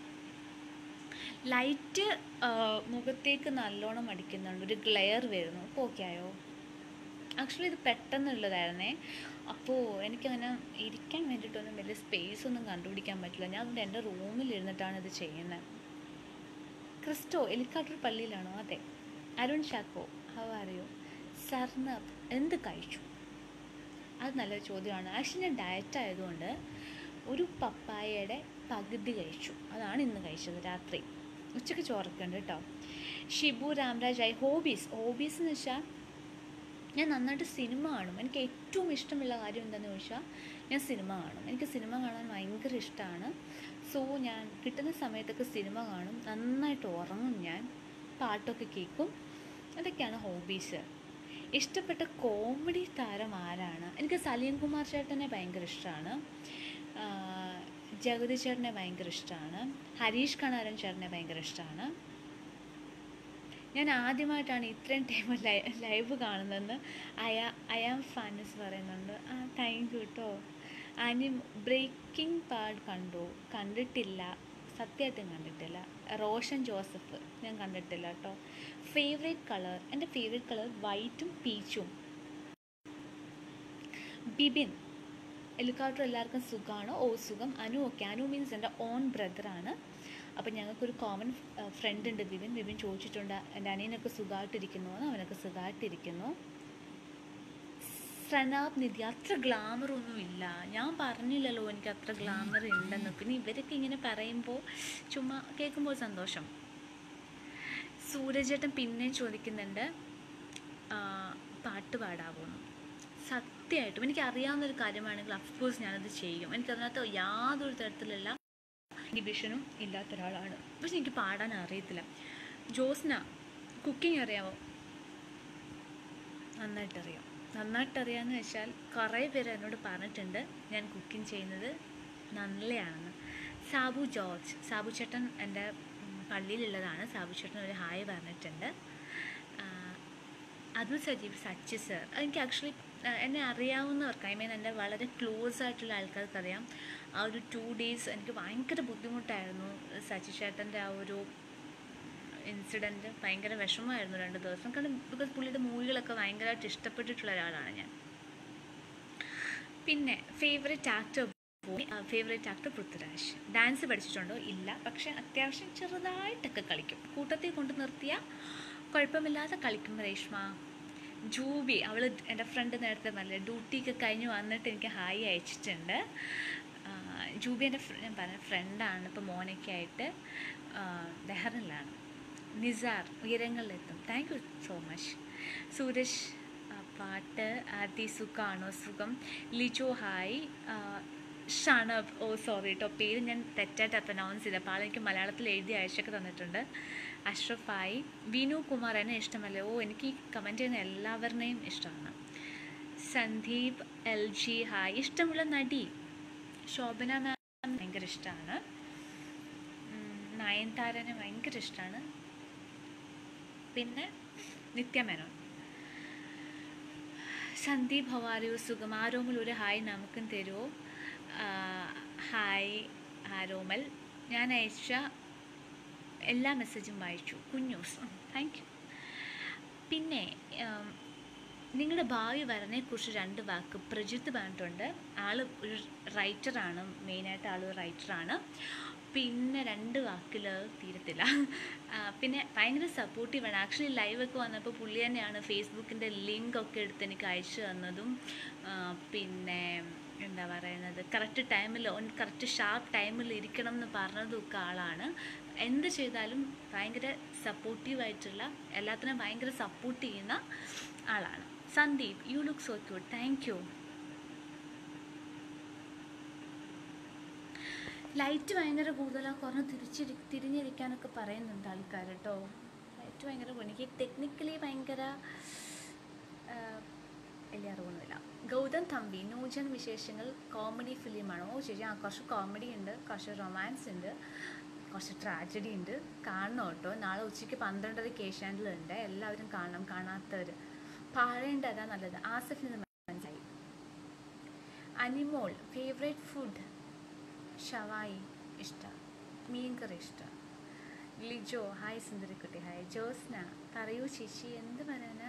ലൈറ്റ് മുഖത്തേക്ക് നല്ലോണം അടിക്കുന്നുണ്ട്, ഒരു ഗ്ലെയർ വരുന്നു. അപ്പോൾ ഓക്കെ ആയോ? ആക്ച്വലി ഇത് പെട്ടെന്നുള്ളതായിരുന്നേ, അപ്പോൾ എനിക്കങ്ങനെ ഇരിക്കാൻ വേണ്ടിയിട്ടൊന്നും വലിയ സ്പേസ് ഒന്നും കണ്ടുപിടിക്കാൻ പറ്റില്ല. ഞാൻ അതുകൊണ്ട് എൻ്റെ റൂമിൽ ഇരുന്നിട്ടാണ് ഇത് ചെയ്യുന്നത്. ക്രിസ്റ്റോ എലിക്കാട്ടൂർ പള്ളിയിലാണോ? അതെ. Arun Chacko how are you? Sarnab എന്ത് കഴിച്ചു? അത് നല്ലൊരു ചോദ്യമാണ്. ആക്ച്വലി ഞാൻ ഡയറ്റ് ആയതുകൊണ്ട് ഒരു പപ്പായയുടെ പകുതി കഴിച്ചു, അതാണ് ഇന്ന് കഴിച്ചത് രാത്രി. ഉച്ചയ്ക്ക് ചോറൊക്കെ ഉണ്ട് കേട്ടോ. ഷിബു രാംരാജ് ആയി. ഹോബീസ് ഹോബീസ് എന്ന് വെച്ചാൽ ഞാൻ നന്നായിട്ട് സിനിമ കാണും. എനിക്ക് ഏറ്റവും ഇഷ്ടമുള്ള കാര്യം എന്താണെന്ന് ചോദിച്ചാൽ ഞാൻ സിനിമ കാണും. എനിക്ക് സിനിമ കാണാൻ ഭയങ്കര ഇഷ്ടമാണ്. സോ ഞാൻ കിട്ടുന്ന സമയത്തൊക്കെ സിനിമ കാണും, നന്നായിട്ട് ഉറങ്ങും, ഞാൻ പാട്ടൊക്കെ കേൾക്കും. അതൊക്കെയാണ് ഹോബീസ്. ഇഷ്ടപ്പെട്ട കോമഡി താരം ആരാണ്? എനിക്ക് സലീം കുമാർ ചേട്ടനെ ഭയങ്കര ഇഷ്ടമാണ്, ജഗതി ചേട്ടനെ ഭയങ്കര ഇഷ്ടമാണ്, ഹരീഷ് കണാരൻ ചേട്ടനെ ഭയങ്കര ഇഷ്ടമാണ്. ഞാൻ ആദ്യമായിട്ടാണ് ഇത്രയും ടൈം ലൈ ലൈവ് കാണുന്നതെന്ന് അയ അയാം ഫാനസ് പറയുന്നുണ്ട്. ആ താങ്ക് യു കേട്ടോ. ആനി ബ്രേക്കിംഗ് പാർട്ട് കണ്ടു? കണ്ടിട്ടില്ല, സത്യമായിട്ടും കണ്ടിട്ടില്ല. റോഷൻ ജോസഫ് ഞാൻ കണ്ടിട്ടില്ല കേട്ടോ. Favourite colour? എൻ്റെ ഫേവറേറ്റ് കളർ വൈറ്റും പീച്ചും. ബിബിൻ എലിക്കാട്ടൂർ എല്ലാവർക്കും സുഖമാണോ? ഓ സുഖം. അനു ഓക്കെ. അനു മീൻസ് എൻ്റെ ഓൺ ബ്രദറാണ്. അപ്പം ഞങ്ങൾക്കൊരു കോമൺ ഫ്രണ്ട് ഉണ്ട് ബിബിൻ. ബിബിൻ ചോദിച്ചിട്ടുണ്ട് എൻ്റെ അനിയനൊക്കെ സുഖമായിട്ടിരിക്കുന്നു എന്ന്. അവനൊക്കെ സുഖമായിട്ടിരിക്കുന്നു. സനാബ് നിധി അത്ര ഗ്ലാമറൊന്നും ഇല്ല. ഞാൻ പറഞ്ഞില്ലല്ലോ എനിക്ക് അത്ര ഗ്ലാമർ ഉണ്ടെന്ന്. പിന്നെ ഇവരൊക്കെ ഇങ്ങനെ പറയുമ്പോൾ ചുമ്മാ കേൾക്കുമ്പോൾ സന്തോഷം. സൂരജേട്ടൻ പിന്നെയും ചോദിക്കുന്നുണ്ട് പാട്ട് പാടാവുന്നു. സത്യമായിട്ടും എനിക്ക് അറിയാവുന്നൊരു കാര്യമാണെങ്കിൽ അഫ്കോഴ്സ് ഞാനത് ചെയ്യും. എനിക്കതിനകത്ത് യാതൊരു തരത്തിലുള്ള ഇൻഹിബിഷനും ഇല്ലാത്ത ഒരാളാണ്. പക്ഷെ എനിക്ക് പാടാൻ അറിയത്തില്ല. ജോസ്ന കുക്കിംഗ് അറിയാമോ? നന്നായിട്ടറിയാം. നന്നായിട്ടറിയാമെന്ന് വെച്ചാൽ കുറേ പേര് എന്നോട് പറഞ്ഞിട്ടുണ്ട് ഞാൻ കുക്കിംഗ് ചെയ്യുന്നത് നല്ലതാണെന്ന്. സാബു ജോർജ്, സാബു ചേട്ടൻ എൻ്റെ പള്ളിയിലുള്ളതാണ്. സാബു ചേട്ടൻ ഒരു ഹായ് പറഞ്ഞിട്ടുണ്ട്. അതുൽ സജീവ് സച്ചി സർ, എനിക്ക് ആക്ച്വലി എന്നെ അറിയാവുന്നവർക്ക്, ഐ മീൻ എൻ്റെ വളരെ ക്ലോസ് ആയിട്ടുള്ള ആൾക്കാർക്കറിയാം. ആ ഒരു ടു ഡേയ്സ് എനിക്ക് ഭയങ്കര ബുദ്ധിമുട്ടായിരുന്നു. സച്ചി ചേട്ടൻ്റെ ആ ഒരു ഇൻസിഡൻറ്റ് ഭയങ്കര വിഷമമായിരുന്നു രണ്ട് ദിവസം. കാരണം ബിക്കോസ് പുള്ളിയുടെ മൂവികളൊക്കെ ഭയങ്കരമായിട്ട് ഇഷ്ടപ്പെട്ടിട്ടുള്ള ഒരാളാണ് ഞാൻ. പിന്നെ favourite actor? Favourite actor Prithviraj. Dance പഠിച്ചിട്ടുണ്ടോ? ഇല്ല, പക്ഷേ അത്യാവശ്യം ചെറുതായിട്ടൊക്കെ കളിക്കും. കൂട്ടത്തിൽ കൊണ്ട് നിർത്തിയാൽ കുഴപ്പമില്ലാതെ കളിക്കും. രേഷ്മ ജൂബി അവൾ എൻ്റെ ഫ്രണ്ട് നേരത്തെ പറഞ്ഞില്ലേ ഡ്യൂട്ടിയൊക്കെ കഴിഞ്ഞ് വന്നിട്ട് എനിക്ക് ഹായ് അയച്ചിട്ടുണ്ട്. ജൂബി എൻ്റെ ഞാൻ പറഞ്ഞ ഫ്രണ്ടാണ്. ഇപ്പോൾ മോനൊക്കെ ആയിട്ട് ബെഹ്റിനിലാണ്. നിസാർ ഉയരങ്ങളിലെത്തും. Thank you so much. Sooraj പാട്ട് ആർത്തി സുഖാണോ? സുഖം. ലിജോ ഹായ്. ഷണബ് ഓ സോറി കേട്ടോ, പേര് ഞാൻ തെറ്റായിട്ട് പ്രൊനൗൺസ് ചെയ്ത്. അപ്പോൾ ആളെനിക്ക് മലയാളത്തിൽ എഴുതി അയച്ചൊക്കെ തന്നിട്ടുണ്ട്. അഷ്റഫായി. വിനു കുമാർ എന്നെ ഇഷ്ടമല്ലേ? ഓ എനിക്ക് ഈ കമൻറ്റ് ചെയ്യുന്ന എല്ലാവരുടെയും ഇഷ്ടമാണ്. Sandeep L G hi. ഇഷ്ടമുള്ള നടി ശോഭന മാം ഭയങ്കര ഇഷ്ടമാണ്. നയൻതാരനെ ഭയങ്കര ഇഷ്ടമാണ്. പിന്നെ നിത്യമേനോൻ. സന്ദീപ് ഹവാരിയോ? സുഖം. ആരോമൽ ഒരു ഹായ് നമുക്കും തരുമോ? ഹായ് ആരോമൽ. ഞാൻ അയച്ച എല്ലാ മെസ്സേജും വായിച്ചു. Kunjoos thank you. പിന്നെ നിങ്ങളുടെ ഭാവി വരനെക്കുറിച്ച് രണ്ട് വാക്ക് പ്രജിത്ത് പറഞ്ഞിട്ടുണ്ട്. ആൾ ഒരു റൈറ്ററാണ്, മെയിനായിട്ട് ആൾ ഒരു റൈറ്ററാണ്. പിന്നെ രണ്ട് വാക്കിൽ തീരത്തില്ല. പിന്നെ ഭയങ്കര സപ്പോർട്ടീവാണ്. ആക്ച്വലി ലൈവൊക്കെ വന്നപ്പോൾ പുള്ളി തന്നെയാണ് ഫേസ്ബുക്കിൻ്റെ ലിങ്കൊക്കെ എടുത്ത് എനിക്ക് അയച്ചു തന്നതും. പിന്നെ എന്താ പറയുന്നത്, കറക്റ്റ് ടൈമിൽ കറക്റ്റ് ഷാർപ്പ് ടൈമിൽ ഇരിക്കണം എന്ന് പറഞ്ഞതൊക്കെ ആളാണ്. എന്ത് ചെയ്താലും ഭയങ്കര സപ്പോർട്ടീവായിട്ടുള്ള, എല്ലാത്തിനും ഭയങ്കര സപ്പോർട്ട് ചെയ്യുന്ന ആളാണ്. Sandeep you look so cute. Thank you. Light ഭയങ്കര കൂടുതലാണ്, കുറഞ്ഞ് തിരിച്ചിരി തിരിഞ്ഞിരിക്കാനൊക്കെ പറയുന്നുണ്ട് ആൾക്കാർ കേട്ടോ. ലൈറ്റ് ഭയങ്കര, എനിക്ക് ടെക്നിക്കലി ഭയങ്കര വലിയ അറിവൊന്നുമില്ല. ഗൗതം തമ്പി ന്യൂജൻ വിശേഷങ്ങൾ കോമഡി ഫിലിമാണോ? ഓ ചേച്ചി, ആ കുറച്ച് കോമഡി ഉണ്ട്, കുറച്ച് റൊമാൻസ് ഉണ്ട്, കുറച്ച് ട്രാജഡി ഉണ്ട്. കാണണം കേട്ടോ. നാളെ ഉച്ചയ്ക്ക് പന്ത്രണ്ടരയ്ക്ക് ഏഷ്യാനെറ്റിലുണ്ട്, എല്ലാവരും കാണണം. കാണാത്തവർ പാഴേണ്ട അതാ നല്ലത്. ആസിഫിന് മനസ്സിലായി. അനിമോൾ ഫേവറേറ്റ് ഫുഡ് ഷവായി ഇഷ്ടം, മീൻകറി ഇഷ്ടം. ലിജോ ഹായ് സുന്ദരിക്കുട്ടി ഹായ്. ജോസ്ന പറയൂ ചേച്ചി എന്ത് പറയാനാ?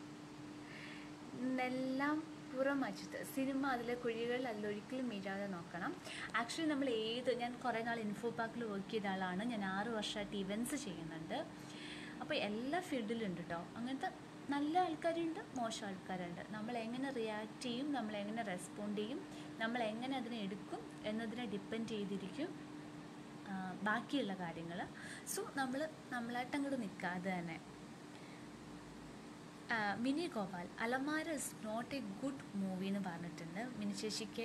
എല്ലാം പുറം അജിത്ത് സിനിമ അതിലെ കുഴികൾ അതിലൊരിക്കലും വീഴാതെ നോക്കണം. ആക്ച്വലി നമ്മൾ ഏത്, ഞാൻ കുറേ നാൾ ഇൻഫോ പാർക്കിൽ വർക്ക് ചെയ്ത ആളാണ്. ഞാൻ ആറ് വർഷമായിട്ട് ഇവൻറ്റ്സ് ചെയ്യുന്നുണ്ട്. അപ്പോൾ എല്ലാ ഫീൽഡിലുണ്ട് കേട്ടോ. അങ്ങനത്തെ നല്ല ആൾക്കാരുണ്ട്, മോശം ആൾക്കാരുണ്ട്. നമ്മൾ എങ്ങനെ റിയാക്ട് ചെയ്യും, നമ്മൾ എങ്ങനെ റെസ്പോണ്ട് ചെയ്യും, നമ്മൾ എങ്ങനെ അതിനെ എടുക്കും എന്നതിനെ ഡിപ്പെൻഡ് ചെയ്തിരിക്കും ബാക്കിയുള്ള കാര്യങ്ങൾ. സോ നമ്മൾ നമ്മളായിട്ട് അങ്ങോട്ട് നിൽക്കാതെ തന്നെ. Mini Gopal Alamara is not a good movie എന്ന് പറഞ്ഞിട്ടുണ്ട്. മിനി ചേച്ചിക്ക്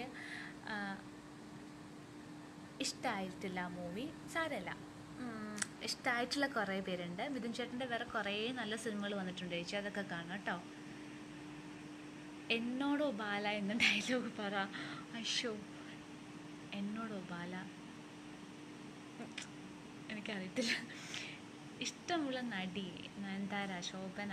ഇഷ്ടമായിട്ടില്ല ആ മൂവി. സാരമില്ല, ഇഷ്ടമായിട്ടുള്ള കുറേ പേരുണ്ട്. മിഥുൻ ചേട്ടൻ്റെ വേറെ കുറേ നല്ല സിനിമകൾ വന്നിട്ടുണ്ട് ചേച്ചി, അതൊക്കെ കാണാം കേട്ടോ. എന്നോടോ ബാല എന്ന ഡയലോഗ് പറ. അയ്യോ, എന്നോടോ ബാല എനിക്കറിയത്തില്ല. ഇഷ്ടമുള്ള നടി നയൻതാര, ശോഭന.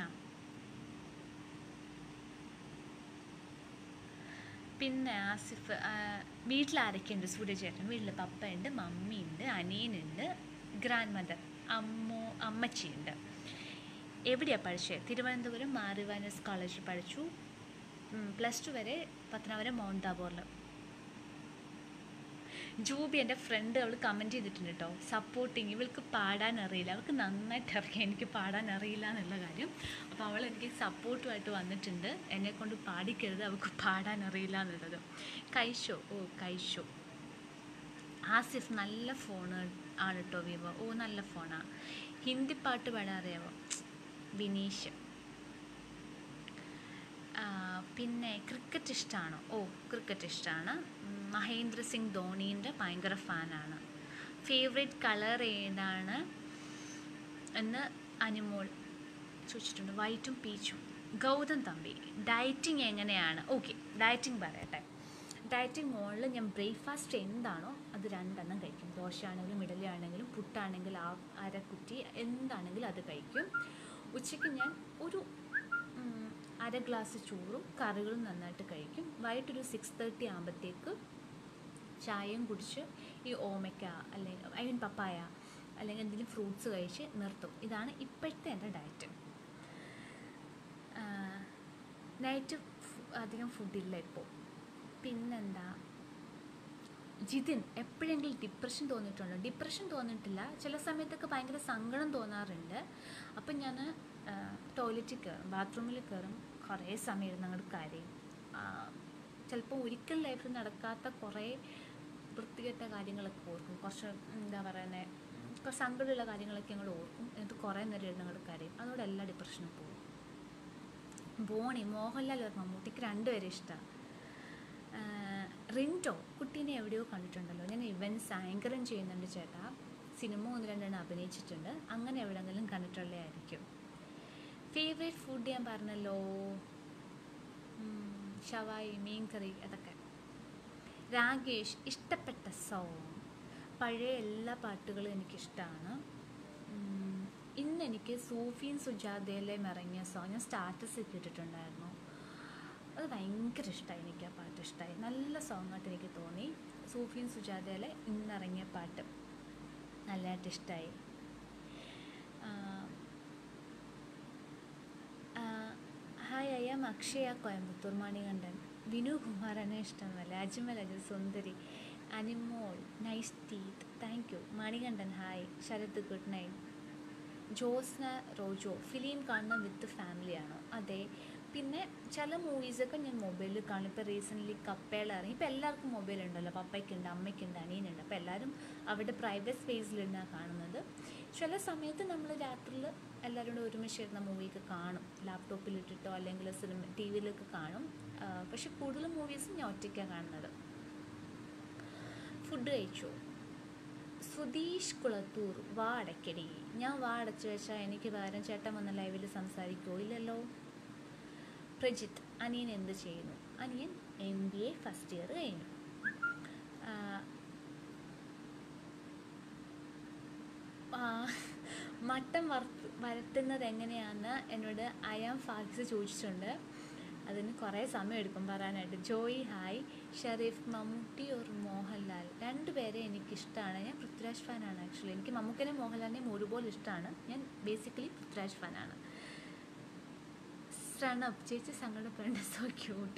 പിന്നെ ആസിഫ്. വീട്ടിലാരൊക്കെയുണ്ട്? സൂര്യചേട്ടൻ വീട്ടിൽ പപ്പയുണ്ട്, മമ്മിയുണ്ട്, അനിയനുണ്ട്, ഗ്രാൻഡ് മദർ അമ്മോ അമ്മച്ചിയുണ്ട്. എവിടെയാണ് പഠിച്ചത്? തിരുവനന്തപുരം മാറിവാനസ് കോളേജിൽ പഠിച്ചു. പ്ലസ് ടു വരെ പത്തനാപുരം മൗണ്ട് താബോറിൽ. ജൂബി എൻ്റെ ഫ്രണ്ട്, അവൾ കമൻറ്റ് ചെയ്തിട്ടുണ്ട് കേട്ടോ, സപ്പോർട്ടിങ്. ഇവൾക്ക് പാടാൻ അറിയില്ല, അവൾക്ക് നന്നായിട്ട് അറിയാം എനിക്ക് പാടാൻ അറിയില്ല എന്നുള്ള കാര്യം. അപ്പോൾ അവൾ എനിക്ക് സപ്പോർട്ടുമായിട്ട് വന്നിട്ടുണ്ട്, എന്നെക്കൊണ്ട് പാടിക്കരുത്, അവൾക്ക് പാടാൻ അറിയില്ല എന്നുള്ളത്. കൈഷോ ഓ കൈഷോ. ആസിഫ് നല്ല ഫോണ് ആണ് കേട്ടോ, വിവോ. ഓ നല്ല ഫോണാണ്. ഹിന്ദി പാട്ട് പാടാൻ അറിയാമോ? വിനീഷ്. പിന്നെ ക്രിക്കറ്റ് ഇഷ്ടമാണോ? ഓ ക്രിക്കറ്റ് ഇഷ്ടമാണ്. മഹേന്ദ്ര സിംഗ് ധോണീൻ്റെ ഭയങ്കര ഫാനാണ്. ഫേവറേറ്റ് കളർ ഏതാണ് എന്ന് അനിമോൾ ചോദിച്ചിട്ടുണ്ട്. വൈറ്റും പീച്ചും. ഗൗതം തമ്പി ഡയറ്റിങ് എങ്ങനെയാണ്? ഓക്കെ, ഡയറ്റിങ് പറയട്ടെ. ഡയറ്റിങ് മോളിൽ ഞാൻ ബ്രേക്ക്ഫാസ്റ്റ് എന്താണോ അത് രണ്ടെണ്ണം കഴിക്കും. ദോശയാണെങ്കിലും ഇഡലി ആണെങ്കിലും പുട്ടാണെങ്കിൽ ആ അരക്കുറ്റി എന്താണെങ്കിലും അത് കഴിക്കും. ഉച്ചയ്ക്ക് ഞാൻ ഒരു അര ഗ്ലാസ് ചോറും കറികളും നന്നായിട്ട് കഴിക്കും. വൈകിട്ടൊരു സിക്സ് തേർട്ടി ആകുമ്പോഴത്തേക്ക് ചായയും കുടിച്ച് ഈ ഓമയ്ക്ക അല്ലെങ്കിൽ ഐ മീൻ പപ്പായ അല്ലെങ്കിൽ എന്തെങ്കിലും ഫ്രൂട്ട്സ് കഴിച്ച് നിർത്തും. ഇതാണ് ഇപ്പോഴത്തെ എൻ്റെ ഡയറ്റ്. നൈറ്റ് അധികം ഫുഡില്ല ഇപ്പോൾ. പിന്നെന്താ, ജിതിൻ എപ്പോഴെങ്കിലും ഡിപ്രഷൻ തോന്നിയിട്ടുണ്ടോ? ഡിപ്രഷൻ തോന്നിയിട്ടില്ല. ചില സമയത്തൊക്കെ ഭയങ്കര സങ്കടം തോന്നാറുണ്ട്. അപ്പം ഞാൻ ടോയ്ലറ്റിൽ കയറും, ബാത്റൂമിൽ കയറും, കുറേ സമയം ഇരുന്ന് അങ്ങോട്ട് കരയും. ചിലപ്പോൾ ഒരിക്കൽ ലൈഫിൽ നടക്കാത്ത കുറേ വൃത്തികെട്ട കാര്യങ്ങളൊക്കെ ഓർക്കും, കുറച്ച് എന്താ പറയുന്നത്, കുറച്ച് സങ്കടമുള്ള കാര്യങ്ങളൊക്കെ അങ്ങോട്ട് ഓർക്കും. എന്നിട്ട് കുറേ നേരം ഇരുന്ന് അങ്ങോട്ട് കരയും. അതോടെ എല്ലാ ഡിപ്രഷനും പോകും. ബോണി, മോഹൻലാൽ ഒരു മമ്മൂട്ടിക്ക് രണ്ടുപേരും ഇഷ്ടമാണ്. റിൻറ്റോ, കുട്ടീനെ എവിടെയോ കണ്ടിട്ടുണ്ടല്ലോ. ഞാൻ ഇവൻറ്റ്സ് ആങ്കറും ചെയ്യുന്നുണ്ട് ചേട്ടാ, സിനിമ ഒന്ന് രണ്ടെണ്ണം അഭിനയിച്ചിട്ടുണ്ട്, അങ്ങനെ എവിടെയെങ്കിലും കണ്ടിട്ടുള്ളതായിരിക്കും. ഫേവറേറ്റ് ഫുഡ് ഞാൻ പറഞ്ഞല്ലോ, ഷവായി, മീൻ കറി, അതൊക്കെ. രാകേഷ്, ഇഷ്ടപ്പെട്ട സോങ്, പഴയ എല്ലാ പാട്ടുകളും എനിക്കിഷ്ടമാണ്. ഇന്ന് എനിക്ക് സൂഫിയും സുജാതയിലേയും ഇറങ്ങിയ സോങ് ഞാൻ സ്റ്റാറ്റസ് ഇട്ടിട്ടുണ്ടായിരുന്നു, അത് ഭയങ്കര ഇഷ്ടമായി. എനിക്ക് ആ പാട്ട് ഇഷ്ടമായി, നല്ല സോങ്ങായിട്ട് എനിക്ക് തോന്നി. സൂഫിയും സുജാതയിലെ ഇന്നിറങ്ങിയ പാട്ട് നല്ലതായിട്ട് ഇഷ്ടമായി. Hi, I am Akshaya, Coimbatore. Manikandan, Vinu Kumar എന്നെ ഇഷ്ടമല്ല. അജ്മൽ അജു, സുന്ദരി, Animol, nice teeth, thank you. Manikandan hi. Sharath good night. Josna Rojo, film കാണുന്ന വിത്ത് ഫാമിലിയാണോ? അതെ. പിന്നെ ചില മൂവീസൊക്കെ ഞാൻ മൊബൈലിൽ കാണും. ഇപ്പോൾ റീസെൻ്റ്ലി കപ്പേള ഇറങ്ങി. ഇപ്പോൾ എല്ലാവർക്കും മൊബൈലുണ്ടല്ലോ, പപ്പയ്ക്കുണ്ട്, അമ്മയ്ക്കുണ്ട്, അനിയനുണ്ട്. അപ്പോൾ എല്ലാവരും അവരുടെ പ്രൈവറ്റ് സ്പേസിലിരുന്നാണ് കാണുന്നത്. ചില സമയത്ത് നമ്മൾ രാത്രിയിൽ എല്ലാവരും കൂടെ ഒരുമിച്ചിരുന്ന മൂവിയൊക്കെ കാണും, ലാപ്ടോപ്പിലിട്ടിട്ടോ അല്ലെങ്കിൽ സിനിമ ടി വിയിലൊക്കെ കാണും. പക്ഷെ കൂടുതൽ മൂവീസും ഞാൻ ഒറ്റയ്ക്കാണ് കാണുന്നത്. ഫുഡ് കഴിച്ചു. സുധീഷ് കുളത്തൂർ, വാ അടയ്ക്കടി. ഞാൻ വാ അടച്ചു വെച്ചാൽ എനിക്ക് പകരം ചേട്ടൻ വന്ന ലൈവിൽ സംസാരിക്കുമോ? ഇല്ലല്ലോ. പ്രജിത്ത്, അനിയൻ എന്ത് ചെയ്യുന്നു? അനിയൻ M B A first year കഴിഞ്ഞു. മട്ടൻ വറുത്ത് വരട്ടുന്നത് എങ്ങനെയാണെന്ന് എന്നോട് അയാം ഫാക്സ് ചോദിച്ചിട്ടുണ്ട്. അതിന് കുറേ സമയം എടുക്കും പറയാനായിട്ട്. Joy hi. Shareef, Mammootty or Mohanlal? രണ്ടുപേരെ എനിക്കിഷ്ടമാണ്. ഞാൻ പൃഥ്വിരാജ് ഫാനാണ് ആക്ച്വലി. എനിക്ക് മമ്മൂക്കനെയും മോഹൻലാലിനെയും ഒരുപോലെ ഇഷ്ടമാണ്. ഞാൻ ബേസിക്കലി പൃഥ്വിരാജ് ഫാനാണ്. പ്രണബ്, ചേച്ചി സങ്കടപ്പെടേണ്ട, സോ ക്യൂട്ട്.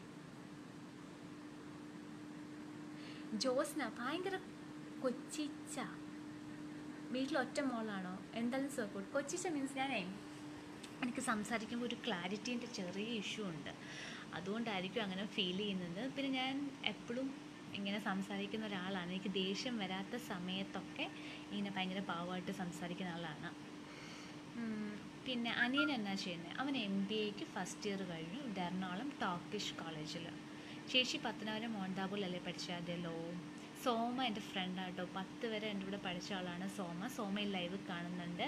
ജോസ്ന, ഭയങ്കര കൊച്ചിച്ച. വീട്ടിൽ ഒറ്റ മോളാണോ? എന്തായാലും സോ ക്യൂട്ട്. കൊച്ചിച്ച മീൻസ് ഞാനേ എനിക്ക് സംസാരിക്കുമ്പോൾ ഒരു ക്ലാരിറ്റീൻ്റെ ചെറിയ ഇഷ്യൂ ഉണ്ട്, അതുകൊണ്ടായിരിക്കും അങ്ങനെ ഫീൽ ചെയ്യുന്നത്. പിന്നെ ഞാൻ എപ്പോഴും ഇങ്ങനെ സംസാരിക്കുന്ന ഒരാളാണ്. എനിക്ക് ദേഷ്യം വരാത്ത സമയത്തൊക്കെ ഇങ്ങനെ ഭയങ്കര പാവമായിട്ട് സംസാരിക്കുന്ന ആളാണ്. പിന്നെ അനിയൻ എന്നാ ചെയ്യുന്നത്? അവൻ എം ബി എക്ക് ഫസ്റ്റ് ഇയർ കഴിഞ്ഞു, എറണാകുളം ടോക്കിഷ് കോളേജിൽ. ചേച്ചി പത്തനാപുരം മോണ്ടാപൂരിലല്ലേ പഠിച്ചത്? അതെല്ലോ. സോമ എൻ്റെ ഫ്രണ്ടാട്ടോ, പത്ത് വരെ എൻ്റെ കൂടെ പഠിച്ച ആളാണ് സോമ. സോമ ഈ ലൈവ് കാണുന്നുണ്ട്.